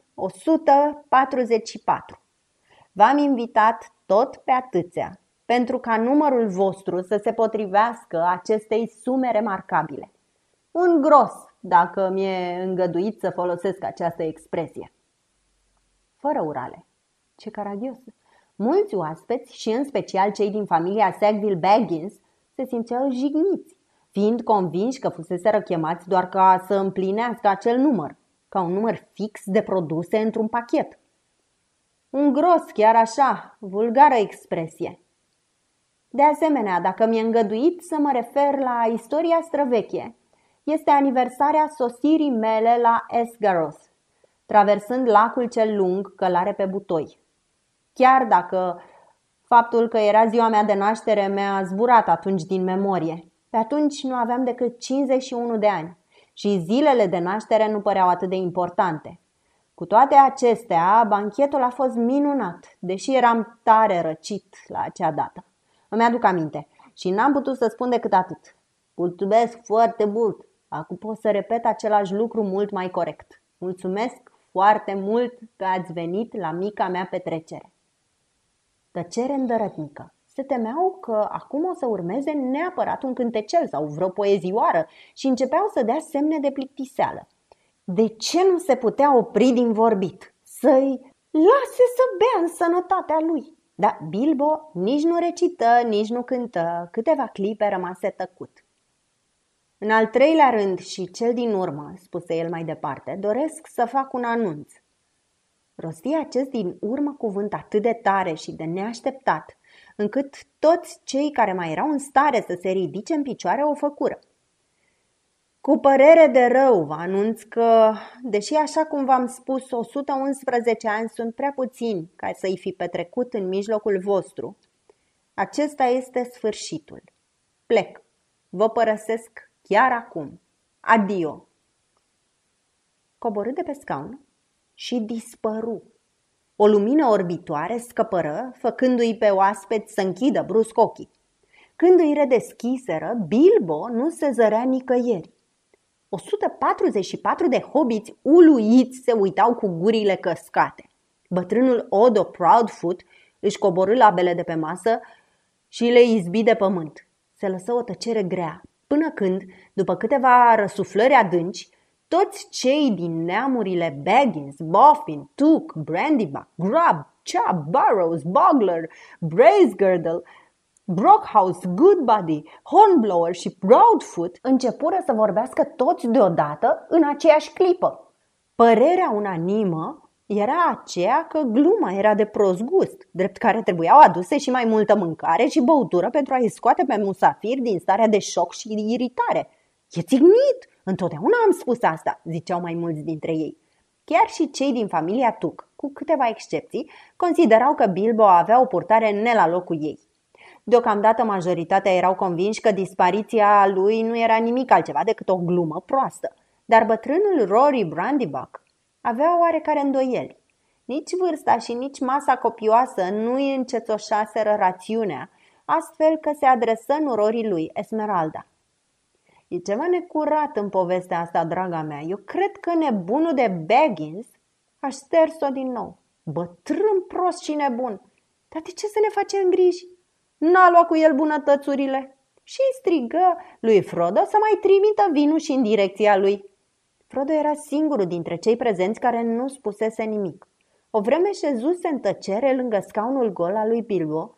144. V-am invitat tot pe atâția, pentru ca numărul vostru să se potrivească acestei sume remarcabile. Un gros, dacă mi-e îngăduit să folosesc această expresie. Fără urale. Ce caragios! Mulți oaspeți și în special cei din familia Sackville Baggins se simțeau jigniți, fiind convinși că fuseseră chemați doar ca să împlinească acel număr, ca un număr fix de produse într-un pachet. Un gros, chiar așa, vulgară expresie. De asemenea, dacă mi-e îngăduit să mă refer la istoria străveche, este aniversarea sosirii mele la Esgaroth. traversând lacul cel lung călare pe butoi. Chiar dacă faptul că era ziua mea de naștere mi-a zburat atunci din memorie. Pe atunci nu aveam decât 51 de ani și zilele de naștere nu păreau atât de importante. Cu toate acestea, banchetul a fost minunat, deși eram tare răcit la acea dată. Îmi aduc aminte și n-am putut să spun decât atât. Mulțumesc foarte mult! Acum pot să repet același lucru mult mai corect. Mulțumesc foarte mult că ați venit la mica mea petrecere. Tăcere îndărătnică. Se temeau că acum o să urmeze neapărat un cântecel sau vreo poezioară și începeau să dea semne de plictiseală. De ce nu se putea opri din vorbit? Să-i lase să bea în sănătatea lui. Dar Bilbo nici nu recită, nici nu cântă. Câteva clipe rămase tăcut. În al treilea rând și cel din urmă, spuse el mai departe, doresc să fac un anunț. Rosti acest din urmă cuvânt atât de tare și de neașteptat, încât toți cei care mai erau în stare să se ridice în picioare o făcură. Cu părere de rău vă anunț că, deși așa cum v-am spus, 111 ani sunt prea puțini ca să-i fi petrecut în mijlocul vostru, acesta este sfârșitul. Plec. Vă părăsesc chiar acum. Adio. Coborâ de pe scaun și dispăru. O lumină orbitoare scăpără, făcându-i pe oaspeți să închidă brusc ochii. Când îi redeschiseră, Bilbo nu se zărea nicăieri. 144 de hobiți uluiți se uitau cu gurile căscate. Bătrânul Odo Proudfoot își coborî labele de pe masă și le izbi de pământ. Se lăsă o tăcere grea, până când, după câteva răsuflări adânci, toți cei din neamurile Baggins, Boffin, Took, Brandybuck, Grubb, Chubb, Burrows, Bogler, Bracegirdle, Brockhouse, Goodbody, Hornblower și Proudfoot începură să vorbească toți deodată în aceeași clipă. Părerea unanimă era aceea că gluma era de prost gust, drept care trebuiau aduse și mai multă mâncare și băutură pentru a-i scoate pe musafiri din starea de șoc și iritare. E țignit! Întotdeauna am spus asta, ziceau mai mulți dintre ei. Chiar și cei din familia Took, cu câteva excepții, considerau că Bilbo avea o purtare ne la locul ei. Deocamdată majoritatea erau convinși că dispariția lui nu era nimic altceva decât o glumă proastă, dar bătrânul Rory Brandybuck avea oarecare îndoieli. Nici vârsta și nici masa copioasă nu îi încețoșaseră rațiunea, astfel că se adresă nurorii lui, Esmeralda. E ceva necurat în povestea asta, draga mea. Eu cred că nebunul de Baggins a șters-o din nou. Bătrân prost și nebun. Dar de ce să ne facem griji? N-a luat cu el bunătățurile. Și îi strigă lui Frodo să mai trimită vinul și în direcția lui. Frodo era singurul dintre cei prezenți care nu spusese nimic. O vreme șezuse în tăcere lângă scaunul gol al lui Bilbo,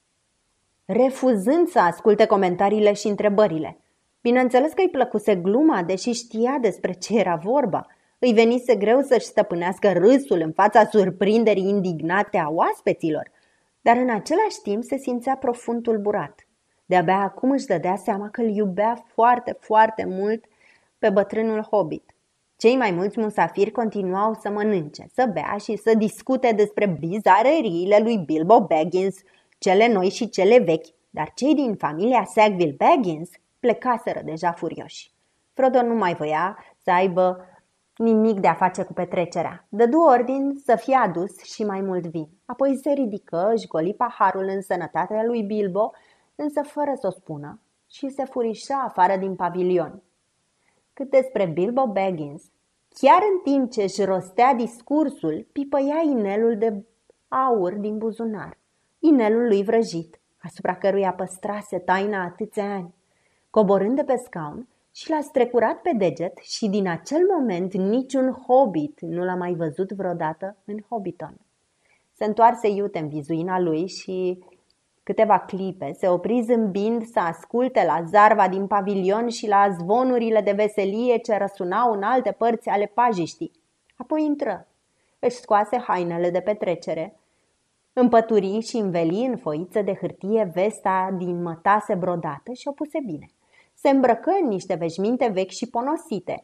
refuzând să asculte comentariile și întrebările. Bineînțeles că îi plăcuse gluma, deși știa despre ce era vorba. Îi venise greu să-și stăpânească râsul în fața surprinderii indignate a oaspeților, dar în același timp se simțea profund tulburat. De-abia acum își dădea seama că îl iubea foarte, foarte mult pe bătrânul hobbit. Cei mai mulți musafiri continuau să mănânce, să bea și să discute despre bizareriile lui Bilbo Baggins, cele noi și cele vechi, dar cei din familia Sackville Baggins plecaseră deja furioși. Frodo nu mai voia să aibă nimic de a face cu petrecerea. Dădu ordin să fie adus și mai mult vin. Apoi se ridică, își goli paharul în sănătatea lui Bilbo, însă fără să o spună, și se furișa afară din pavilion. Cât despre Bilbo Baggins, chiar în timp ce își rostea discursul, pipăia inelul de aur din buzunar, inelul lui vrăjit, asupra căruia păstrase taina atâția ani. Coborând de pe scaun și l-a strecurat pe deget și din acel moment niciun hobbit nu l-a mai văzut vreodată în Hobbiton. Se întoarse iute în vizuina lui și câteva clipe se opri zâmbind să asculte la zarva din pavilion și la zvonurile de veselie ce răsunau în alte părți ale pajiștii. Apoi intră, își scoase hainele de petrecere, împături și înveli în foiță de hârtie vesta din mătase brodată și o puse bine. Se îmbrăcă în niște veșminte vechi și ponosite,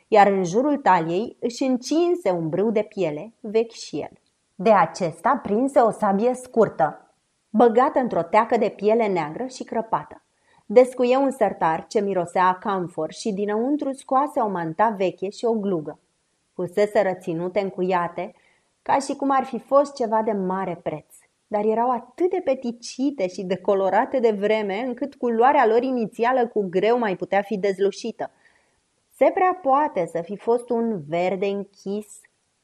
iar în jurul taliei își încinse un brâu de piele, vechi și el. De acesta prinse o sabie scurtă, băgată într-o teacă de piele neagră și crăpată. Descuie un sertar ce mirosea a camfor și dinăuntru scoase o manta veche și o glugă. Fuseseră ținute încuiate, ca și cum ar fi fost ceva de mare preț, dar erau atât de peticite și decolorate de vreme, încât culoarea lor inițială cu greu mai putea fi dezlușită. Se prea poate să fi fost un verde închis.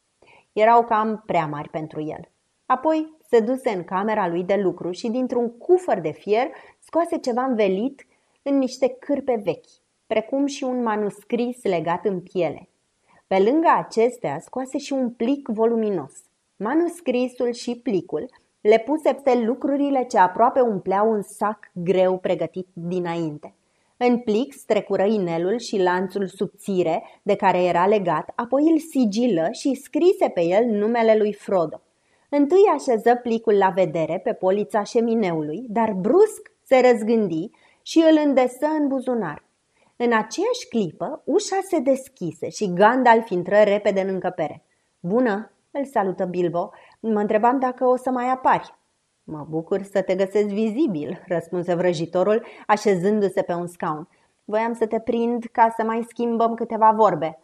Erau cam prea mari pentru el. Apoi se duse în camera lui de lucru și dintr-un cufăr de fier scoase ceva învelit în niște cârpe vechi, precum și un manuscris legat în piele. Pe lângă acestea scoase și un plic voluminos. Manuscrisul și plicul le puse pe lucrurile ce aproape umpleau un sac greu pregătit dinainte. În plic strecură inelul și lanțul subțire de care era legat, apoi îl sigilă și scrise pe el numele lui Frodo. Întâi așeză plicul la vedere pe polița șemineului, dar brusc se răzgândi și îl îndesă în buzunar. În aceeași clipă, ușa se deschise și Gandalf intră repede în încăpere. "Bună!" îl salută Bilbo. "Mă întrebam dacă o să mai apari." "Mă bucur să te găsesc vizibil," răspunse vrăjitorul, așezându-se pe un scaun. "Voiam să te prind ca să mai schimbăm câteva vorbe."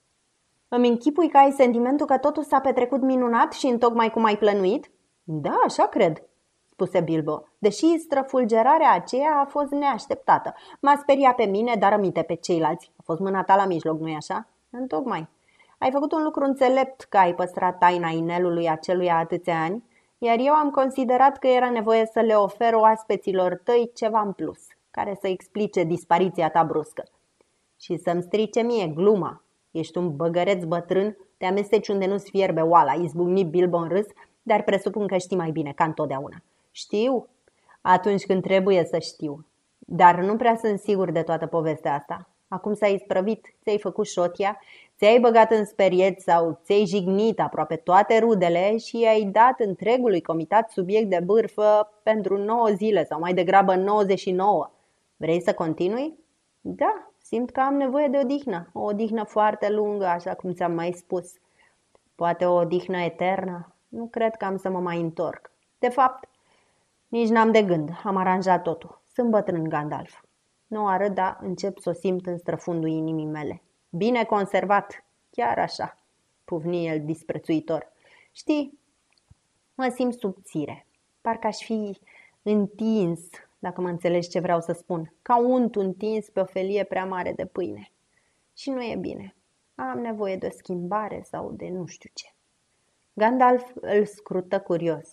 "Îmi închipui că ai sentimentul că totul s-a petrecut minunat și întocmai cum ai plănuit?" "Da, așa cred," spuse Bilbo, deși străfulgerarea aceea a fost neașteptată. "M-a speriat pe mine, dar aminte pe ceilalți. A fost mâna ta la mijloc, nu-i așa?" "Întocmai. Ai făcut un lucru înțelept că ai păstrat taina inelului aceluia atâția ani, iar eu am considerat că era nevoie să le ofer oaspeților tăi ceva în plus, care să explice dispariția ta bruscă. Și să-mi strice mie gluma. Ești un băgăreț bătrân, te amesteci unde nu-ți fierbe oala," izbucni Bilbo în râs, "dar presupun că știi mai bine, ca întotdeauna." "Știu, atunci când trebuie să știu, dar nu prea sunt sigur de toată povestea asta. Acum s-ai isprăvit, ți-ai făcut șotia, ți-ai băgat în sperieți sau ți-ai jignit aproape toate rudele și i-ai dat întregului comitat subiect de bârfă pentru 9 zile sau mai degrabă 99. Vrei să continui?" "Da, simt că am nevoie de odihnă, o odihnă foarte lungă, așa cum ți-am mai spus. Poate o odihnă eternă? Nu cred că am să mă mai întorc. De fapt, nici n-am de gând, am aranjat totul. Sunt bătrân, Gandalf. Nu arăt, dar încep să o simt în străfundul inimii mele. Bine conservat, chiar așa," pufni el disprețuitor. "Știi, mă simt subțire, parcă aș fi întins, dacă mă înțelegi ce vreau să spun, ca unt întins pe o felie prea mare de pâine. Și nu e bine. Am nevoie de o schimbare sau de nu știu ce." Gandalf îl scrută curios.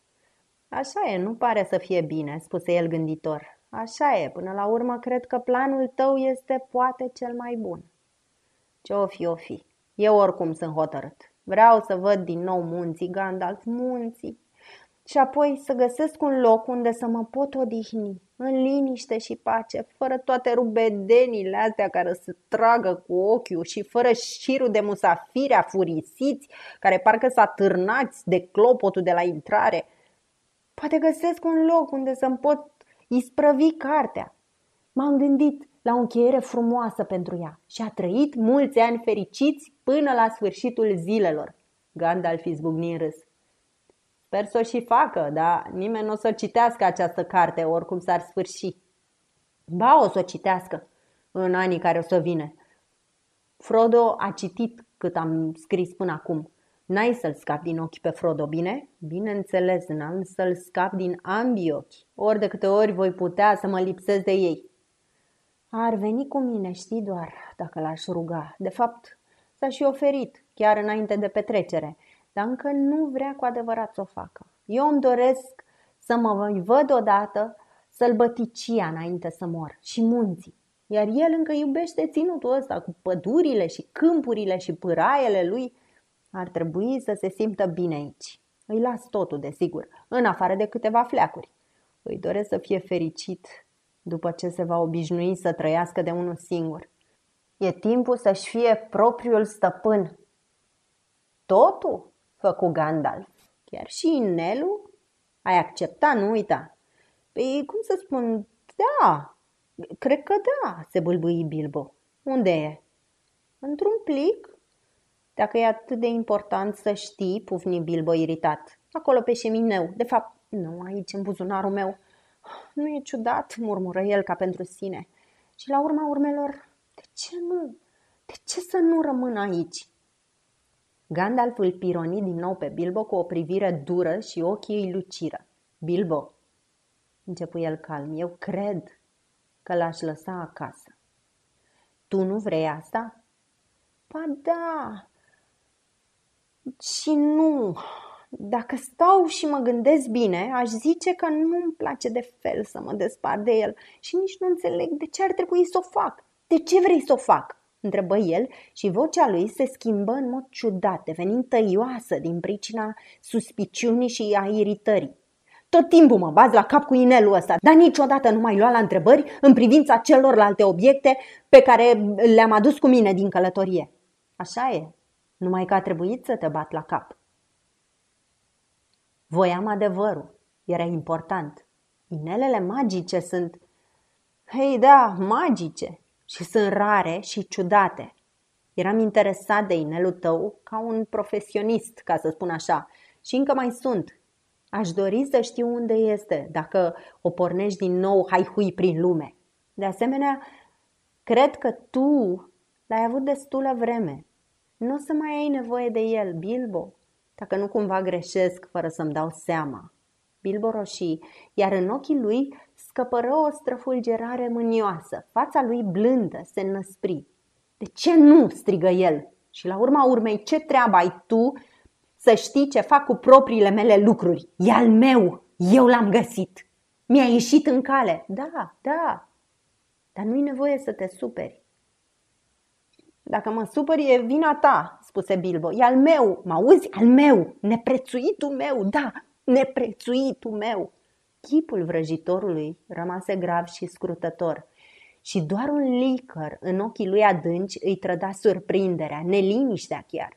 "Așa e, nu pare să fie bine," spuse el gânditor. "Așa e, până la urmă cred că planul tău este poate cel mai bun." "Ce o fi. Eu oricum sunt hotărât. Vreau să văd din nou munții, Gandalf, munții. Și apoi să găsesc un loc unde să mă pot odihni, în liniște și pace, fără toate rubedenile astea care se tragă cu ochiul și fără șirul de musafiri afurisiți care parcă s-atârnați de clopotul de la intrare. Poate găsesc un loc unde să-mi pot isprăvi cartea." M-am gândit la o încheiere frumoasă pentru ea și a trăit mulți ani fericiți până la sfârșitul zilelor. Gandalf izbucni în râs. "Sper să o și facă, dar nimeni nu o să citească această carte, oricum s-ar sfârși." "Ba, o să o citească în anii care o să vină. Frodo a citit cât am scris până acum. N-ai să-l scapi din ochi pe Frodo, bine?" "Bineînțeles, n-am să-l scap din ambii ochi, ori de câte ori voi putea să mă lipsesc de ei." "Ar veni cu mine, știi, doar dacă l-aș ruga. De fapt, s-a și oferit, chiar înainte de petrecere, dar încă nu vrea cu adevărat să o facă. Eu îmi doresc să mă văd odată sălbăticia înainte să mor și munții. Iar el încă iubește ținutul ăsta cu pădurile și câmpurile și pâraiele lui. Ar trebui să se simtă bine aici. Îi las totul, desigur, în afară de câteva fleacuri. Îi doresc să fie fericit după ce se va obișnui să trăiască de unul singur. E timpul să-și fie propriul stăpân." "Totul?" făcu Gandalf. "Chiar și inelul? Ai accepta, nu uita." "Păi, cum să spun, da, cred că da," se bâlbâi Bilbo. "Unde e?" Într-un plic? Dacă e atât de important să știi, pufni Bilbo iritat. Acolo pe șemineu, de fapt, nu aici, în buzunarul meu. Nu e ciudat, murmură el ca pentru sine. Și la urma urmelor, de ce nu? De ce să nu rămân aici? Gandalf îl pironi din nou pe Bilbo cu o privire dură și ochii îi luciră. Bilbo, începu el calm, eu cred că l-aș lăsa acasă. Tu nu vrei asta? Ba da, și nu. Dacă stau și mă gândesc bine, aș zice că nu-mi place de fel să mă despart de el și nici nu înțeleg de ce ar trebui să o fac. De ce vrei să o fac? Întrebă el și vocea lui se schimbă în mod ciudat, devenind tăioasă din pricina suspiciunii și a iritării. Tot timpul mă baz la cap cu inelul ăsta, dar niciodată nu m-ai luat la întrebări în privința celorlalte obiecte pe care le-am adus cu mine din călătorie. Așa e, numai că a trebuit să te bat la cap. Voiam adevărul, era important. Inelele magice sunt, hei da, magice și sunt rare și ciudate. Eram interesat de inelul tău ca un profesionist, ca să spun așa, și încă mai sunt. Aș dori să știu unde este, dacă o pornești din nou hai-hui prin lume. De asemenea, cred că tu l-ai avut destulă vreme. Nu o să mai ai nevoie de el, Bilbo, dacă nu cumva greșesc fără să-mi dau seama. Bilbo roșii, iar în ochii lui scăpără o străfulgerare mânioasă. Fața lui blândă se înăspri. De ce nu? Strigă el. Și la urma urmei, ce treabă ai tu să știi ce fac cu propriile mele lucruri? E al meu, eu l-am găsit. Mi-a ieșit în cale. Da, dar nu-i nevoie să te superi. Dacă mă supări, e vina ta, spuse Bilbo. E al meu, mă auzi? Al meu, neprețuitul meu, da, neprețuitul meu. Chipul vrăjitorului rămase grav și scrutător și doar un licăr în ochii lui adânci îi trăda surprinderea, neliniștea chiar.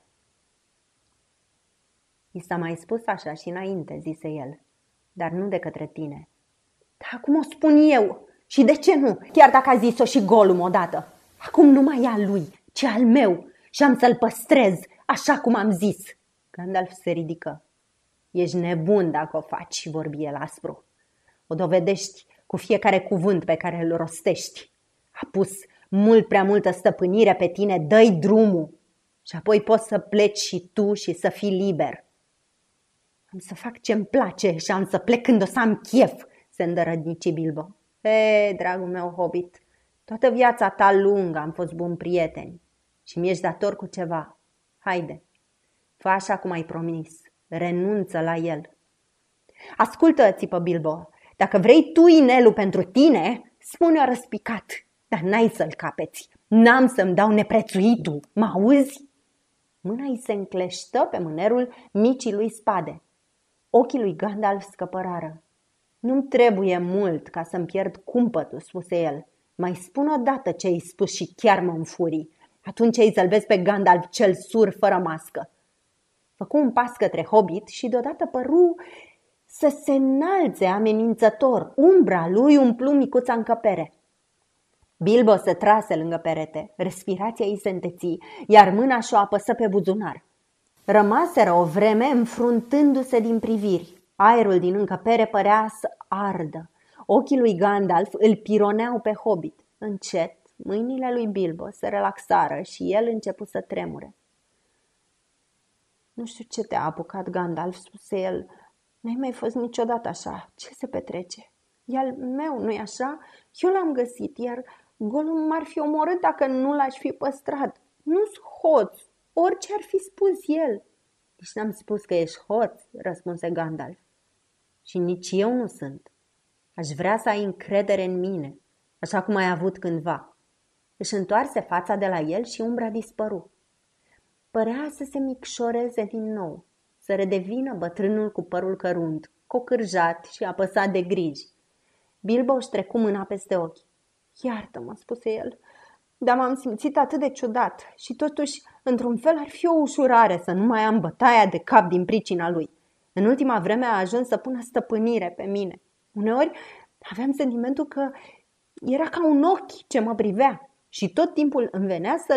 I s-a mai spus așa și înainte, zise el, dar nu de către tine. Dar acum o spun eu. Și de ce nu? Chiar dacă a zis-o și Gollum odată. Acum nu mai e al lui, ci al meu și am să-l păstrez, așa cum am zis. Gandalf se ridică. Ești nebun dacă o faci, vorbi el aspru. O dovedești cu fiecare cuvânt pe care îl rostești. A pus mult prea multă stăpânire pe tine, dă-i drumul și apoi poți să pleci și tu și să fii liber. Am să fac ce-mi place și am să plec când o să am chef, se îndărădnici Bilbo. Dragul meu hobbit, toată viața ta lungă am fost buni prieteni și mi-ești dator cu ceva. Haide, fă așa cum ai promis, renunță la el. Ascultă, țipă Bilbo, dacă vrei tu inelul pentru tine, spune-o răspicat, dar n-ai să-l capeți. N-am să-mi dau neprețuitul, mă auzi? Mâna îi se încleștă pe mânerul micii lui spade. Ochii lui Gandalf scăpărară. Nu-mi trebuie mult ca să-mi pierd cumpătul, spuse el. Mai spun odată ce ai spus și chiar mă înfurii. Atunci îi zălvesc pe Gandalf cel sur fără mască. Făcu un pas către Hobbit și deodată păru să se înalțe amenințător. Umbra lui umplu micuța încăpere. Bilbo se trase lângă perete, respirația îi se înteți, iar mâna și-o apăsă pe buzunar. Rămaseră o vreme înfruntându-se din priviri. Aerul din încăpere părea să ardă. Ochii lui Gandalf îl pironeau pe Hobbit. Încet, mâinile lui Bilbo se relaxară și el începu să tremure. Nu știu ce te-a apucat, Gandalf, spuse el. N-ai mai fost niciodată așa. Ce se petrece? E al meu, nu-i așa? Eu l-am găsit, iar Gollum m-ar fi omorât dacă nu l-aș fi păstrat. Nu-s hoț, orice ar fi spus el. Nici n-am spus că ești hoț, răspunse Gandalf. Și nici eu nu sunt. Aș vrea să ai încredere în mine, așa cum ai avut cândva. Își întoarse fața de la el și umbra dispăru. Părea să se micșoreze din nou, să redevină bătrânul cu părul cărunt, cocârjat și apăsat de griji. Bilbo își trecu mâna peste ochi. Iartă-mă, spuse el, dar m-am simțit atât de ciudat și totuși, într-un fel, ar fi o ușurare să nu mai am bătaia de cap din pricina lui. În ultima vreme a ajuns să pună stăpânire pe mine. Uneori aveam sentimentul că era ca un ochi ce mă privea și tot timpul îmi venea să-l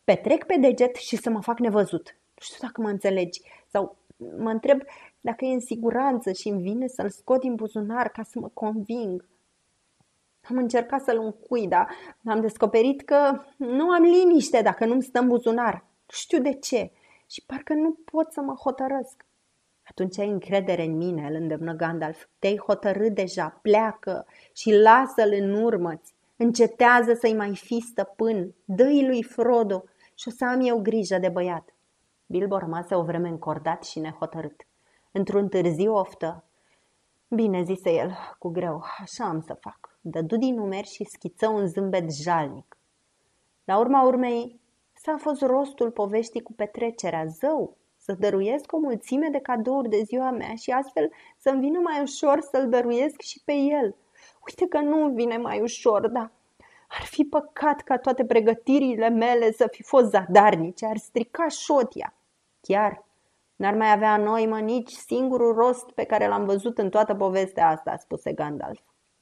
petrec pe deget și să mă fac nevăzut. Nu știu dacă mă înțelegi. Sau mă întreb dacă e în siguranță și îmi vine să-l scot din buzunar ca să mă conving. Am încercat să-l încui, dar am descoperit că nu am liniște dacă nu-mi stă în buzunar. Nu știu de ce și parcă nu pot să mă hotărăsc. Atunci ai încredere în mine, îl îndemnă Gandalf. Te-ai hotărât deja, pleacă și lasă-l în urmă-ți. Încetează să-i mai fii stăpân, dă-i lui Frodo și o să am eu grijă de băiat. Bilbo rămase o vreme încordat și nehotărât. Într-un târziu oftă. Bine, zise el, cu greu, așa am să fac. Dădu din numeri și schiță un zâmbet jalnic. La urma urmei, s-a fost rostul poveștii cu petrecerea, zău, să dăruiesc o mulțime de cadouri de ziua mea și astfel să-mi vină mai ușor să-l dăruiesc și pe el. Uite că nu vine mai ușor, dar ar fi păcat ca toate pregătirile mele să fi fost zadarnice, ar strica șotia. Chiar n-ar mai avea noimă nici singurul rost pe care l-am văzut în toată povestea asta, spuse Gandalf.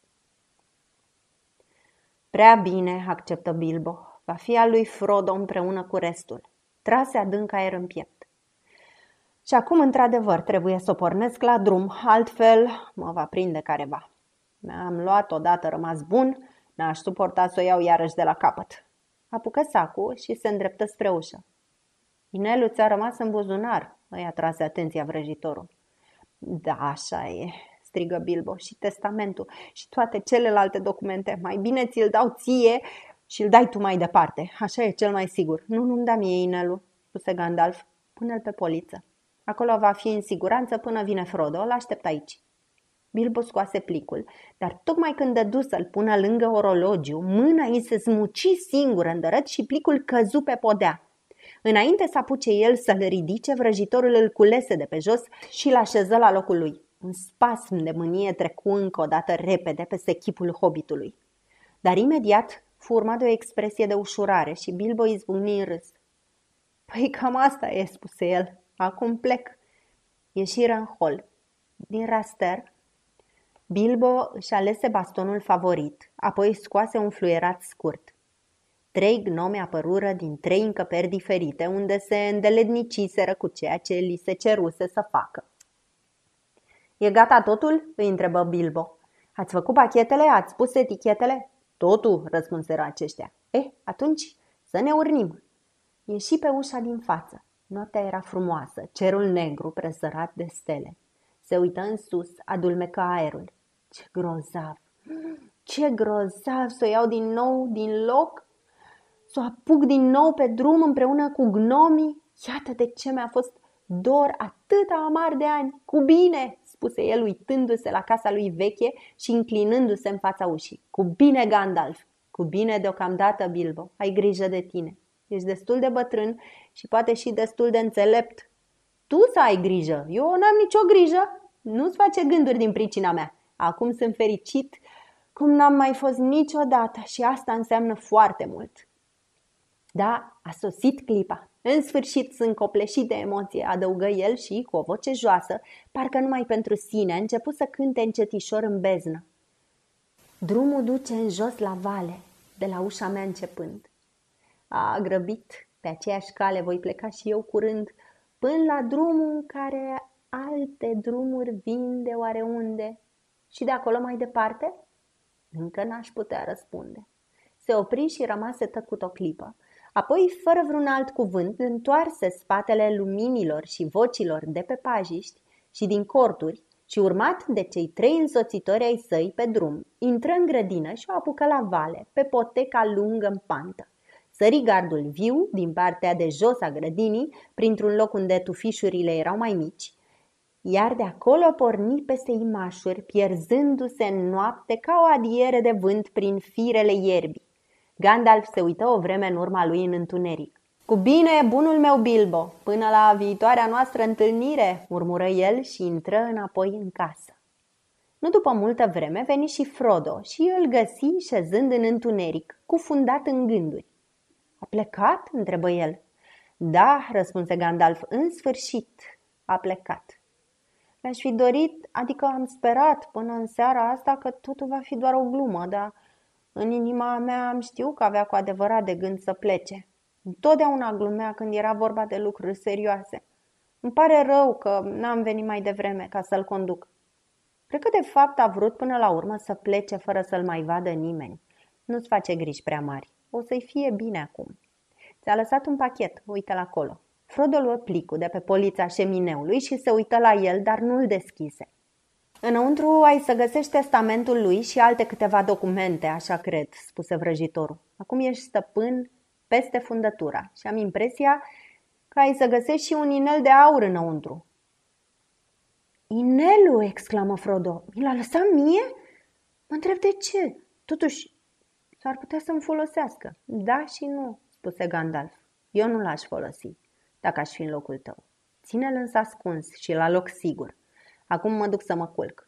Prea bine, acceptă Bilbo, va fi al lui Frodo împreună cu restul. Trase adânc aer în piept. Și acum, într-adevăr, trebuie să o pornesc la drum, altfel mă va prinde careva. Mi-am luat odată rămas bun, n-aș suporta să o iau iarăși de la capăt. Apucă sacul și se îndreptă spre ușă. Inelul ți-a rămas în buzunar, îi atrase atenția vrăjitorul. Da, așa e, strigă Bilbo, și testamentul și toate celelalte documente. Mai bine ți-l dau ție și îl dai tu mai departe, așa e cel mai sigur. Nu-mi da mie inelul, spuse Gandalf, pune-l pe poliță. Acolo va fi în siguranță până vine Frodo, îl aștept aici. Bilbo scoase plicul, dar tocmai când dădu să-l pună lângă orologiu, mâna îi se smuci singură îndărăt și plicul căzu pe podea. Înainte să apuce el să-l ridice, vrăjitorul îl culese de pe jos și l așeză la locul lui. Un spasm de mânie trecu încă o dată repede peste chipul hobbitului. Dar imediat fu urmat de o expresie de ușurare și Bilbo izbucni în râs. Păi cam asta e, spuse el. Acum plec. Ieșiră în hol. Din raster, Bilbo își alese bastonul favorit, apoi scoase un fluierat scurt. 3 gnomi apărură din 3 încăperi diferite, unde se îndeletniciseră cu ceea ce li se ceruse să facă. E gata totul?" îi întrebă Bilbo. Ați făcut pachetele? Ați pus etichetele?" Totul," răspunseră aceștia. Atunci să ne urnim." Ieși pe ușa din față. Noaptea era frumoasă, cerul negru presărat de stele. Se uită în sus, adulmecă aerul. Ce grozav! Ce grozav să o iau din nou din loc, să o apuc din nou pe drum împreună cu gnomii. Iată de ce mi-a fost dor atâta amar de ani. Cu bine, spuse el uitându-se la casa lui veche și înclinându-se în fața ușii. Cu bine, Gandalf! Cu bine deocamdată, Bilbo. Ai grijă de tine. Ești destul de bătrân și poate și destul de înțelept. Tu să ai grijă. Eu n-am nicio grijă. Nu-ți face gânduri din pricina mea. Acum sunt fericit cum n-am mai fost niciodată și asta înseamnă foarte mult. Da, a sosit clipa. În sfârșit sunt copleșit de emoție, adăugă el și, cu o voce joasă, parcă numai pentru sine, a început să cânte încetișor în beznă. Drumul duce în jos la vale, de la ușa mea începând. A grăbit, pe aceeași cale voi pleca și eu curând, până la drumul în care alte drumuri vin de oareunde. Și de acolo mai departe? Încă n-aș putea răspunde. Se opri și rămase tăcut o clipă. Apoi, fără vreun alt cuvânt, întoarse spatele luminilor și vocilor de pe pajiști și din corturi și, urmat de cei 3 însoțitori ai săi pe drum, intră în grădină și o apucă la vale, pe poteca lungă în pantă. Sări gardul viu din partea de jos a grădinii, printr-un loc unde tufișurile erau mai mici, iar de acolo porni peste imașuri, pierzându-se în noapte ca o adiere de vânt prin firele ierbii. Gandalf se uită o vreme în urma lui în întuneric. Cu bine, bunul meu Bilbo, până la viitoarea noastră întâlnire, murmură el și intră înapoi în casă. Nu după multă vreme veni și Frodo și îl găsi șezând în întuneric, cufundat în gânduri. A plecat?" întrebă el. Da," răspunse Gandalf, în sfârșit a plecat. Mi-aș fi dorit, adică am sperat până în seara asta că totul va fi doar o glumă, dar în inima mea am știut că avea cu adevărat de gând să plece. Întotdeauna glumea când era vorba de lucruri serioase. Îmi pare rău că n-am venit mai devreme ca să-l conduc. Cred că de fapt a vrut până la urmă să plece fără să-l mai vadă nimeni. Nu-ți face griji prea mari. O să-i fie bine acum. Ți-a lăsat un pachet, uite-l acolo. Frodo luă plicul de pe polița șemineului și se uită la el, dar nu-l deschise. Înăuntru ai să găsești testamentul lui și alte câteva documente, așa cred, spuse vrăjitorul. Acum ești stăpân peste fundătura și am impresia că ai să găsești și un inel de aur înăuntru. Inelul, exclamă Frodo, mi l-a lăsat mie? Mă întreb de ce. Totuși, s-ar putea să-mi folosească. Da și nu, spuse Gandalf. Eu nu l-aș folosi, dacă aș fi în locul tău. Ține-l însă ascuns și la loc sigur. Acum mă duc să mă culc.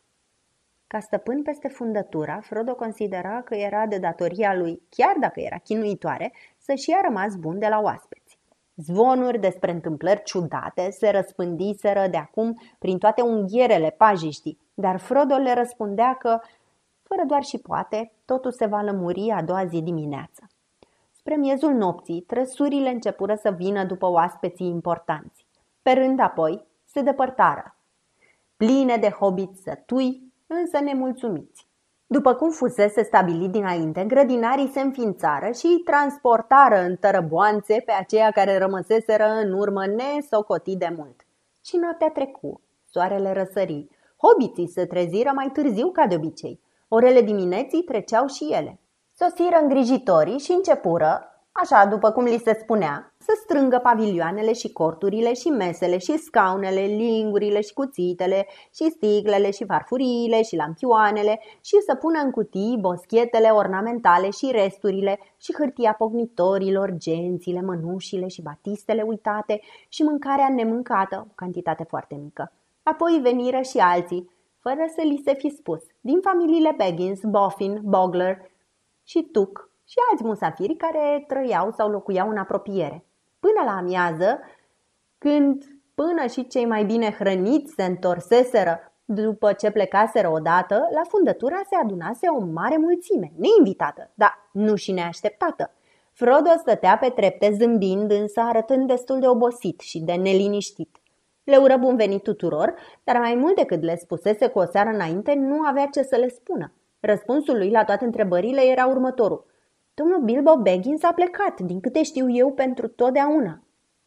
Ca stăpân peste fundătura, Frodo considera că era de datoria lui, chiar dacă era chinuitoare, să-și ia rămas bun de la oaspeți. Zvonuri despre întâmplări ciudate se răspândiseră de acum prin toate unghierele pajiștii, dar Frodo le răspundea că, fără doar și poate, totul se va lămuri a doua zi dimineață. Spre miezul nopții, trăsurile începură să vină după oaspeții importanți. Pe rând apoi se depărtară, pline de hobiți sătui, însă nemulțumiți. După cum fusese stabilit dinainte, grădinarii se înființară și îi transportară în tărăboanțe pe aceia care rămăseseră în urmă nesocotit de mult. Și noaptea trecu, soarele răsări, hobiții se treziră mai târziu ca de obicei. Orele dimineții treceau și ele. Sosiră îngrijitorii și începură, așa după cum li se spunea, să strângă pavilioanele și corturile și mesele și scaunele, lingurile și cuțitele și sticlele și farfuriile și lampioanele și să pună în cutii boschetele ornamentale și resturile și hârtia pognitorilor, gențile, mănușile și batistele uitate și mâncarea nemâncată, o cantitate foarte mică. Apoi veniră și alții, fără să li se fi spus, din familiile Baggins, Boffin, Bogler și Tuc, și alți musafiri care trăiau sau locuiau în apropiere. Până la amiază, când până și cei mai bine hrăniți se întorseseră după ce plecaseră odată, la fundătura se adunase o mare mulțime, neinvitată, dar nu și neașteptată. Frodo stătea pe trepte zâmbind, însă arătând destul de obosit și de neliniștit. Le ură bun venit tuturor, dar mai mult decât le spusese cu o seară înainte, nu avea ce să le spună. Răspunsul lui la toate întrebările era următorul. Domnul Bilbo Baggins a plecat, din câte știu eu, pentru totdeauna.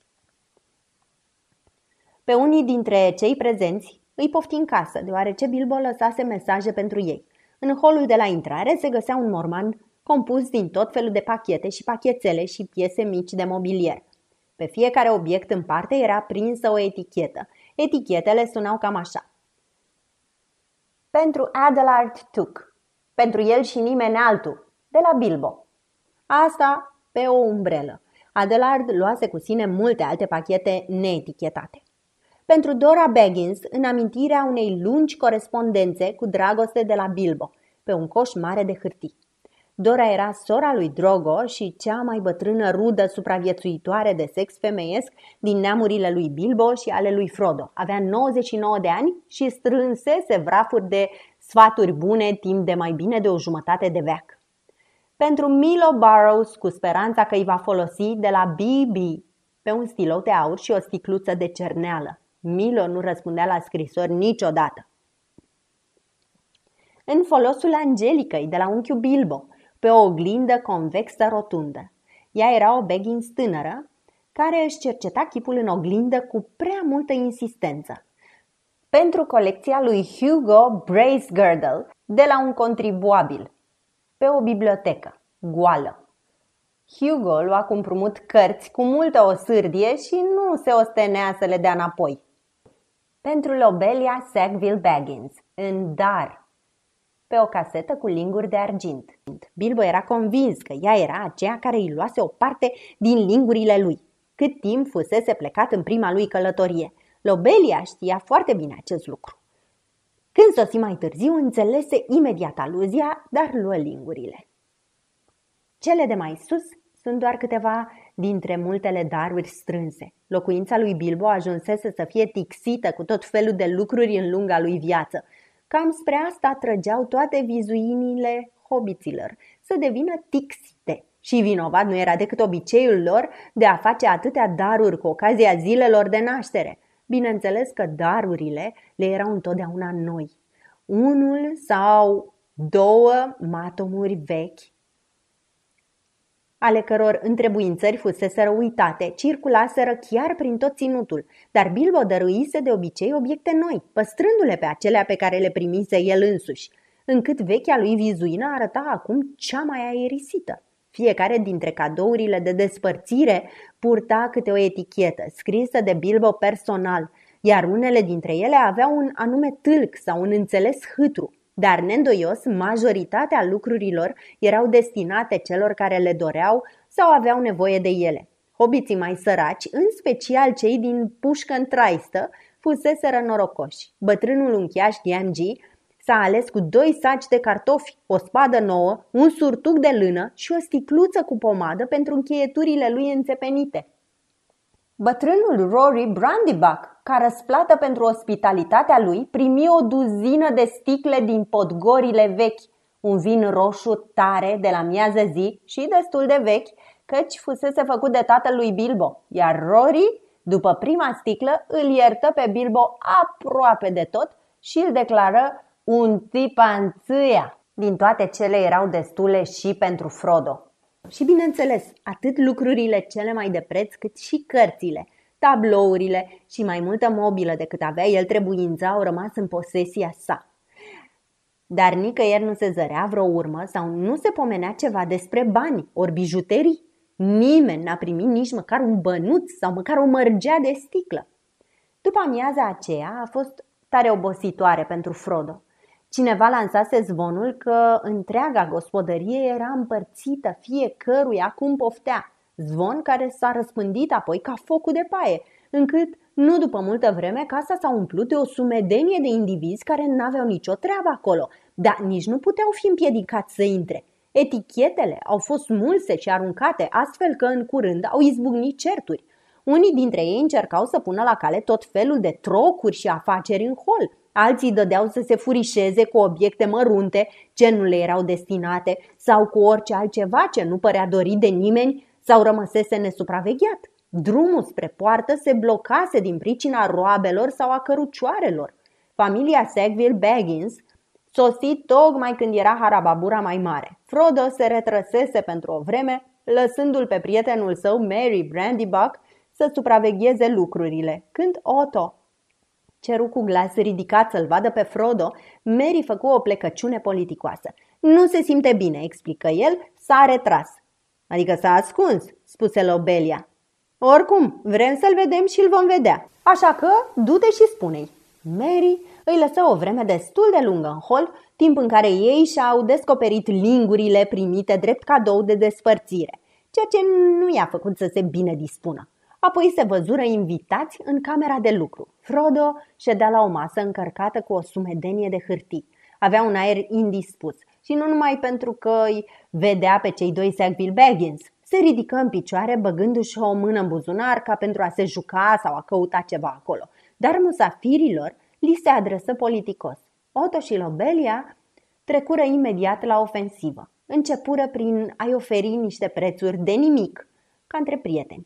Pe unii dintre cei prezenți îi pofti în casă, deoarece Bilbo lăsase mesaje pentru ei. În holul de la intrare se găsea un morman compus din tot felul de pachete și pachetele și piese mici de mobilier. Pe fiecare obiect în parte era prinsă o etichetă. Etichetele sunau cam așa. Pentru Adelard Tuc. Pentru el și nimeni altul. De la Bilbo. Asta pe o umbrelă. Adelard luase cu sine multe alte pachete neetichetate. Pentru Dora Baggins, în amintirea unei lungi corespondențe cu dragoste de la Bilbo, pe un coș mare de hârtii. Dora era sora lui Drogo și cea mai bătrână rudă supraviețuitoare de sex femeiesc din neamurile lui Bilbo și ale lui Frodo. Avea 99 de ani și strânsese vrafuri de sfaturi bune timp de mai bine de o jumătate de veac. Pentru Milo Burrows, cu speranța că îi va folosi de la B.B. pe un stilou de aur și o sticluță de cerneală. Milo nu răspundea la scrisori niciodată. În folosul Angelicăi de la unchiul Bilbo, pe o oglindă convexă rotundă. Ea era o Baggins tânără care își cerceta chipul în oglindă cu prea multă insistență. Pentru colecția lui Hugo Bracegirdle de la un contribuabil, pe o bibliotecă goală. Hugo lua cu împrumut cărți cu multă osârdie și nu se ostenea să le dea înapoi. Pentru Lobelia Sackville Baggins, în dar, pe o casetă cu linguri de argint. Bilbo era convins că ea era aceea care îi luase o parte din lingurile lui, cât timp fusese plecat în prima lui călătorie. Lobelia știa foarte bine acest lucru. Când sosi mai târziu, înțelese imediat aluzia, dar luă lingurile. Cele de mai sus sunt doar câteva dintre multele daruri strânse. Locuința lui Bilbo ajunsese să fie tixită cu tot felul de lucruri în lunga lui viață. Cam spre asta trăgeau toate vizuinile hobiților, să devină tixite, Și vinovat nu era decât obiceiul lor de a face atâtea daruri cu ocazia zilelor de naștere. Bineînțeles că darurile le erau întotdeauna noi. Unul sau două matomuri vechi, ale căror întrebuințări fuseseră uitate, circulaseră chiar prin tot ținutul, dar Bilbo dăruise de obicei obiecte noi, păstrându-le pe acelea pe care le primise el însuși, încât vechea lui vizuină arăta acum cea mai aerisită. Fiecare dintre cadourile de despărțire purta câte o etichetă, scrisă de Bilbo personal, iar unele dintre ele aveau un anume tâlc sau un înțeles hâtru. Dar, neîndoios, majoritatea lucrurilor erau destinate celor care le doreau sau aveau nevoie de ele. Hobiții mai săraci, în special cei din pușcă traistă, fuseseră norocoși. Bătrânul unchiaș Gamgee s-a ales cu 2 saci de cartofi, o spadă nouă, un surtuc de lână și o sticluță cu pomadă pentru încheieturile lui înțepenite. Bătrânul Rory Brandybuck, ca răsplată pentru ospitalitatea lui, primi o duzină de sticle din podgorile vechi, un vin roșu tare de la miază zi și destul de vechi, căci fusese făcut de tatăl lui Bilbo, iar Rory, după prima sticlă, îl iertă pe Bilbo aproape de tot și îl declară un tipanțâia. Din toate cele erau destule și pentru Frodo. Și bineînțeles, atât lucrurile cele mai de preț cât și cărțile, tablourile și mai multă mobilă decât avea el trebuință au rămas în posesia sa. Dar nicăieri nu se zărea vreo urmă sau nu se pomenea ceva despre bani ori bijuterii. Nimeni n-a primit nici măcar un bănuț sau măcar o mărgea de sticlă. După amiaza aceea a fost tare obositoare pentru Frodo. Cineva lansase zvonul că întreaga gospodărie era împărțită fiecăruia cum poftea, zvon care s-a răspândit apoi ca focul de paie, încât nu după multă vreme casa s-a umplut de o sumedenie de indivizi care n-aveau nicio treabă acolo, dar nici nu puteau fi împiedicați să intre. Etichetele au fost smulse și aruncate, astfel că în curând au izbucnit certuri. Unii dintre ei încercau să pună la cale tot felul de trocuri și afaceri în hol. Alții dădeau să se furișeze cu obiecte mărunte ce nu le erau destinate sau cu orice altceva ce nu părea dorit de nimeni sau rămăsese nesupravegheat. Drumul spre poartă se blocase din pricina roabelor sau a cărucioarelor. Familia Sackville Baggins sosi tocmai când era harababura mai mare. Frodo se retrăsese pentru o vreme, lăsându-l pe prietenul său, Merry Brandybuck, să supravegheze lucrurile. Când Otto ceru cu glas ridicat să-l vadă pe Frodo, Merry făcu o plecăciune politicoasă. Nu se simte bine, explică el, s-a retras. Adică s-a ascuns, spuse Lobelia. Oricum, vrem să-l vedem și îl vom vedea. Așa că, du-te și spune-i. Merry îi lăsă o vreme destul de lungă în hol, timp în care ei și-au descoperit lingurile primite drept cadou de despărțire, ceea ce nu i-a făcut să se bine dispună. Apoi se văzură invitați în camera de lucru. Frodo ședea la o masă încărcată cu o sumedenie de hârtii. Avea un aer indispus și nu numai pentru că îi vedea pe cei 2 Sackville Baggins. Se ridică în picioare băgându-și o mână în buzunar ca pentru a se juca sau a căuta ceva acolo. Dar musafirilor li se adresă politicos. Otto și Lobelia trecură imediat la ofensivă. Începură prin a-i oferi niște prețuri de nimic, ca între prieteni,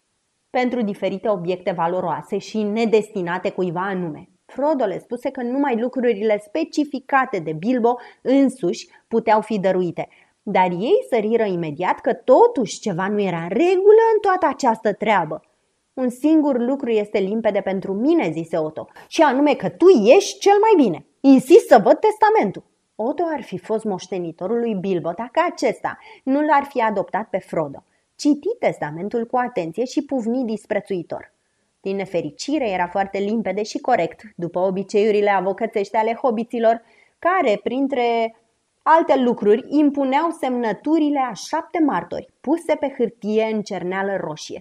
pentru diferite obiecte valoroase și nedestinate cuiva anume. Frodo le spuse că numai lucrurile specificate de Bilbo însuși puteau fi dăruite, dar ei săriră imediat că totuși ceva nu era în regulă în toată această treabă. Un singur lucru este limpede pentru mine, zise Otto, și anume că tu ești cel mai bine. Insist să văd testamentul. Otto ar fi fost moștenitorul lui Bilbo dacă acesta nu l-ar fi adoptat pe Frodo. Citi testamentul cu atenție și pufni disprețuitor. Din nefericire era foarte limpede și corect, după obiceiurile avocățești ale hobiților, care, printre alte lucruri, impuneau semnăturile a 7 martori, puse pe hârtie în cerneală roșie.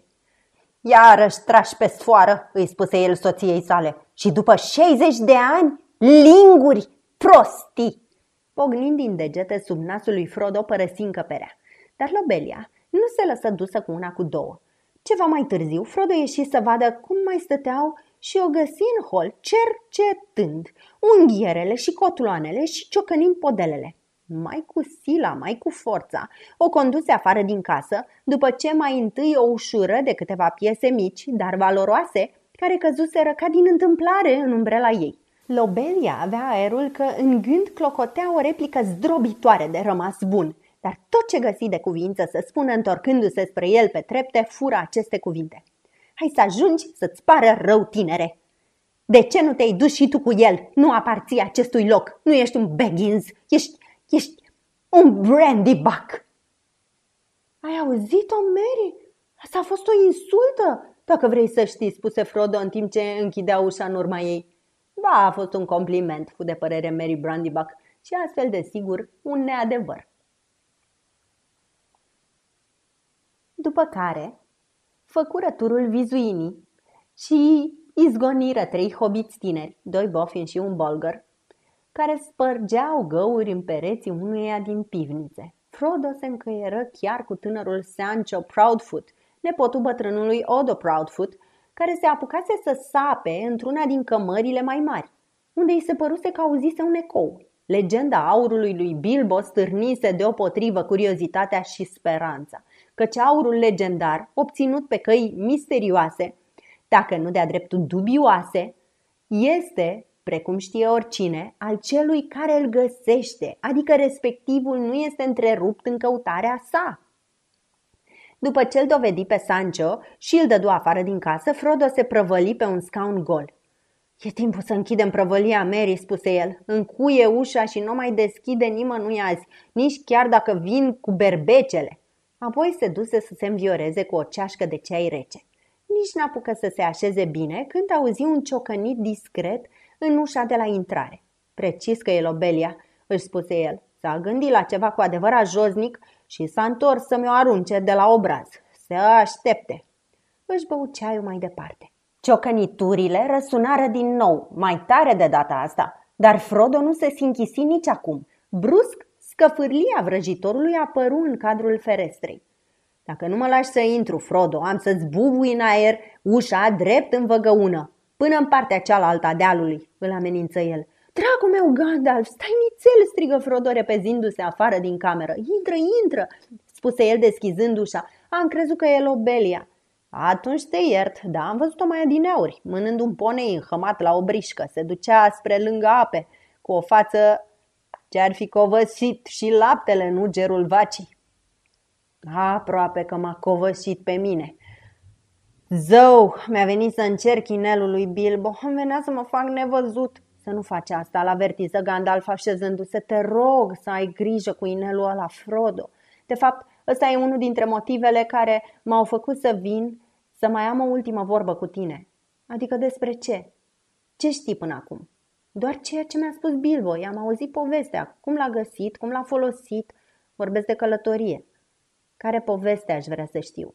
Iarăși trași pe sfoară, îi spuse el soției sale, și după 60 de ani, linguri, prostii! Pognind din degete sub nasul lui Frodo, părăsi încăperea, dar Lobelia nu se lăsă dusă cu una cu două. Ceva mai târziu, Frodo ieși să vadă cum mai stăteau și o găsi în hol cercetând unghierele și cotloanele și ciocănind podelele. mai cu sila, mai cu forța, o conduse afară din casă, după ce mai întâi o ușură de câteva piese mici, dar valoroase, care căzuseră ca din întâmplare în umbrela ei. Lobelia avea aerul că în gând clocotea o replică zdrobitoare de rămas bun, dar tot ce găsi de cuvință să spună întorcându-se spre el pe trepte fură aceste cuvinte. Hai să ajungi să-ți pară rău, tinere! De ce nu te-ai dus și tu cu el? Nu aparții acestui loc, nu ești un Baggins, ești un Brandybuck! Ai auzit-o, Mary? Asta a fost o insultă, dacă vrei să știi, spuse Frodo în timp ce închidea ușa în urma ei. Ba, a fost un compliment, fu de părere Mary Brandybuck, și astfel de sigur un neadevăr. După care făcură turul vizuinii și izgoniră 3 hobiți tineri, 2 bofini și un bolgăr, care spărgeau găuri în pereții unuia din pivnițe. Frodo se încăieră chiar cu tânărul Sancho Proudfoot, nepotul bătrânului Odo Proudfoot, care se apucase să sape într-una din cămările mai mari, unde îi se păruse că auzise un ecou. Legenda aurului lui Bilbo stârnise deopotrivă curiozitatea și speranța, căci aurul legendar, obținut pe căi misterioase, dacă nu de-a dreptul dubioase, este, precum știe oricine, al celui care îl găsește, adică respectivul nu este întrerupt în căutarea sa. După ce îl dovedi pe Sancho și îl dădu afară din casă, Frodo se prăvăli pe un scaun gol. E timpul să închidem prăvălia, Mary, spuse el. Încuie ușa și nu mai deschide nimănui azi, nici chiar dacă vin cu berbecele. Apoi se duse să se învioreze cu o ceașcă de ceai rece. Nici n-apucă să se așeze bine când auzi un ciocănit discret în ușa de la intrare. Precis că e Lobelia, își spuse el. S-a gândit la ceva cu adevărat josnic și s-a întors să mi-o arunce de la obraz. Se aștepte. Își bău ceaiul mai departe. Ciocăniturile răsunară din nou, mai tare de data asta, dar Frodo nu se închisi nici acum. Brusc, scăfârlia vrăjitorului apăru în cadrul ferestrei. Dacă nu mă lași să intru, Frodo, am să-ți bubui în aer ușa drept în văgăună, până în partea cealaltă a dealului, îl amenință el. Dragul meu, Gandalf, stai nițel, strigă Frodo repezindu-se afară din cameră. Intră, spuse el deschizând ușa. Am crezut că e Lobelia. Atunci te iert, da, am văzut-o mai adineauri, mânând un ponei înhămat la o brișcă. Se ducea spre lângă ape, cu o față ce-ar fi covăsit și laptele în ugerul vacii. Aproape că m-a covăsit pe mine. Zău, mi-a venit să încerc inelul lui Bilbo, îmi venea să mă fac nevăzut. Să nu faci asta, l-avertiză Gandalf așezându-se. Te rog să ai grijă cu inelul ăla, Frodo. De fapt, ăsta e unul dintre motivele care m-au făcut să vin să mai am o ultimă vorbă cu tine. Adică despre ce? Ce știi până acum? Doar ceea ce mi-a spus Bilbo. I-am auzit povestea, cum l-a găsit, cum l-a folosit. Vorbesc de călătorie. Care poveste aș vrea să știu?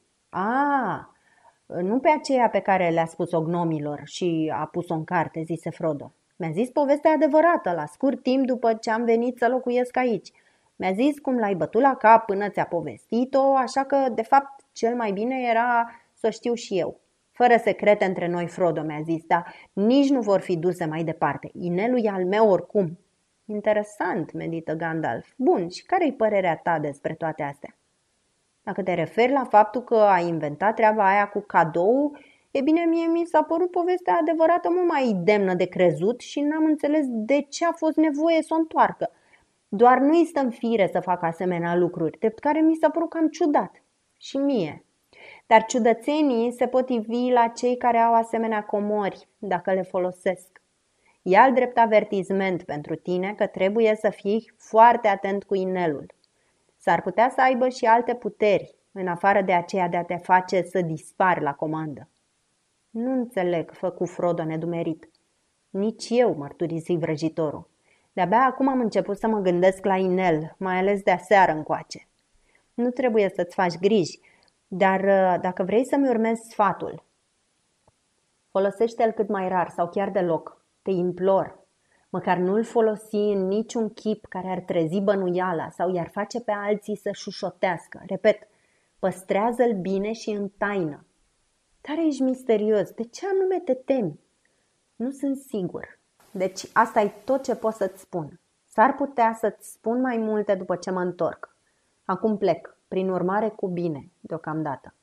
Nu pe aceea pe care le-a spus-o gnomilor și a pus-o în carte, zise Frodo. Mi-a zis povestea adevărată, la scurt timp după ce am venit să locuiesc aici. Mi-a zis cum l-ai bătut la cap până ți-a povestit-o, așa că, de fapt, cel mai bine era să știu și eu. Fără secrete între noi, Frodo, mi-a zis, dar nici nu vor fi duse mai departe. Inelul e al meu oricum. Interesant, medită Gandalf. Bun, și care-i părerea ta despre toate astea? Dacă te referi la faptul că ai inventat treaba aia cu cadou, e bine, mie mi s-a părut povestea adevărată mult mai demnă de crezut și n-am înțeles de ce a fost nevoie să o întoarcă. Doar nu-i stă în fire să facă asemenea lucruri, drept care mi s-a părut cam ciudat. Și mie. Dar ciudățenii se pot ivi la cei care au asemenea comori, dacă le folosesc. Ia-l drept avertizment pentru tine că trebuie să fii foarte atent cu inelul. S-ar putea să aibă și alte puteri, în afară de aceea de a te face să dispari la comandă. Nu înțeleg, făcu Frodo nedumerit. Nici eu, mărturisi vrăjitorul. De-abia acum am început să mă gândesc la inel, mai ales de aseară încoace. Nu trebuie să-ți faci griji, dar dacă vrei să-mi urmezi sfatul, folosește-l cât mai rar sau chiar deloc. Te implor. Măcar nu-l folosi în niciun chip care ar trezi bănuiala sau i-ar face pe alții să șușotească. Repet, păstrează-l bine și în taină. Tare ești misterios. De ce anume te temi? Nu sunt sigur. Deci asta e tot ce pot să-ți spun. S-ar putea să-ți spun mai multe după ce mă întorc. Acum plec, prin urmare cu bine, deocamdată.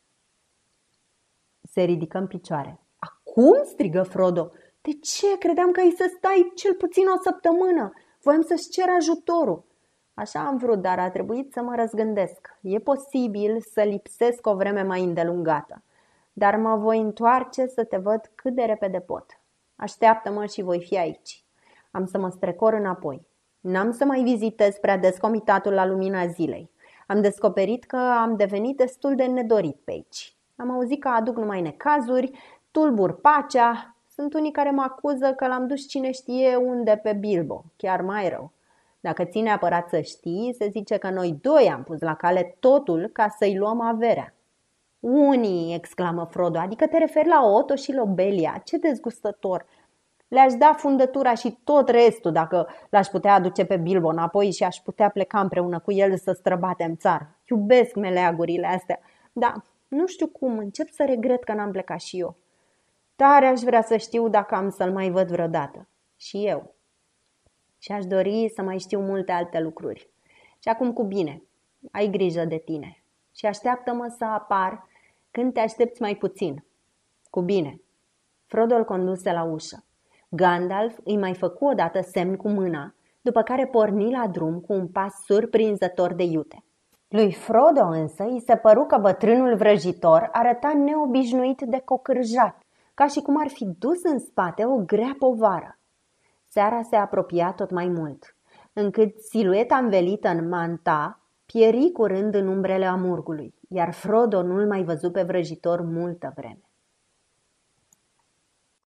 Se ridică în picioare. Acum? Strigă Frodo. De ce? Credeam că ai să stai cel puțin o săptămână. Voiam să-ți cer ajutorul. Așa am vrut, dar a trebuit să mă răzgândesc. E posibil să lipsesc o vreme mai îndelungată, dar mă voi întoarce să te văd cât de repede pot. Așteaptă-mă și voi fi aici. Am să mă strecor înapoi. N-am să mai vizitez prea des comitatul la lumina zilei. Am descoperit că am devenit destul de nedorit pe aici. Am auzit că aduc numai necazuri, tulbur pacea. Sunt unii care mă acuză că l-am dus cine știe unde pe Bilbo, chiar mai rău. Dacă ții neapărat să știi, se zice că noi doi am pus la cale totul ca să-i luăm averea. Unii, exclamă Frodo, adică te referi la Otto și Lobelia, ce dezgustător! Le-aș da fundătura și tot restul dacă l-aș putea aduce pe Bilbo înapoi și aș putea pleca împreună cu el să străbatem țara. Iubesc meleagurile astea, dar nu știu cum, încep să regret că n-am plecat și eu. Tare aș vrea să știu dacă am să-l mai văd vreodată. Și eu. Și aș dori să mai știu multe alte lucruri. Și acum cu bine, ai grijă de tine și așteaptă-mă să apar când te aștepți mai puțin. Cu bine. Frodo îl conduse la ușă. Gandalf îi mai făcu odată semn cu mâna, după care porni la drum cu un pas surprinzător de iute. Lui Frodo însă îi se păru că bătrânul vrăjitor arăta neobișnuit de cocârjat, ca și cum ar fi dus în spate o grea povară. Seara se apropia tot mai mult, încât silueta învelită în manta pieri curând în umbrele amurgului, iar Frodo nu-l mai văzu pe vrăjitor multă vreme.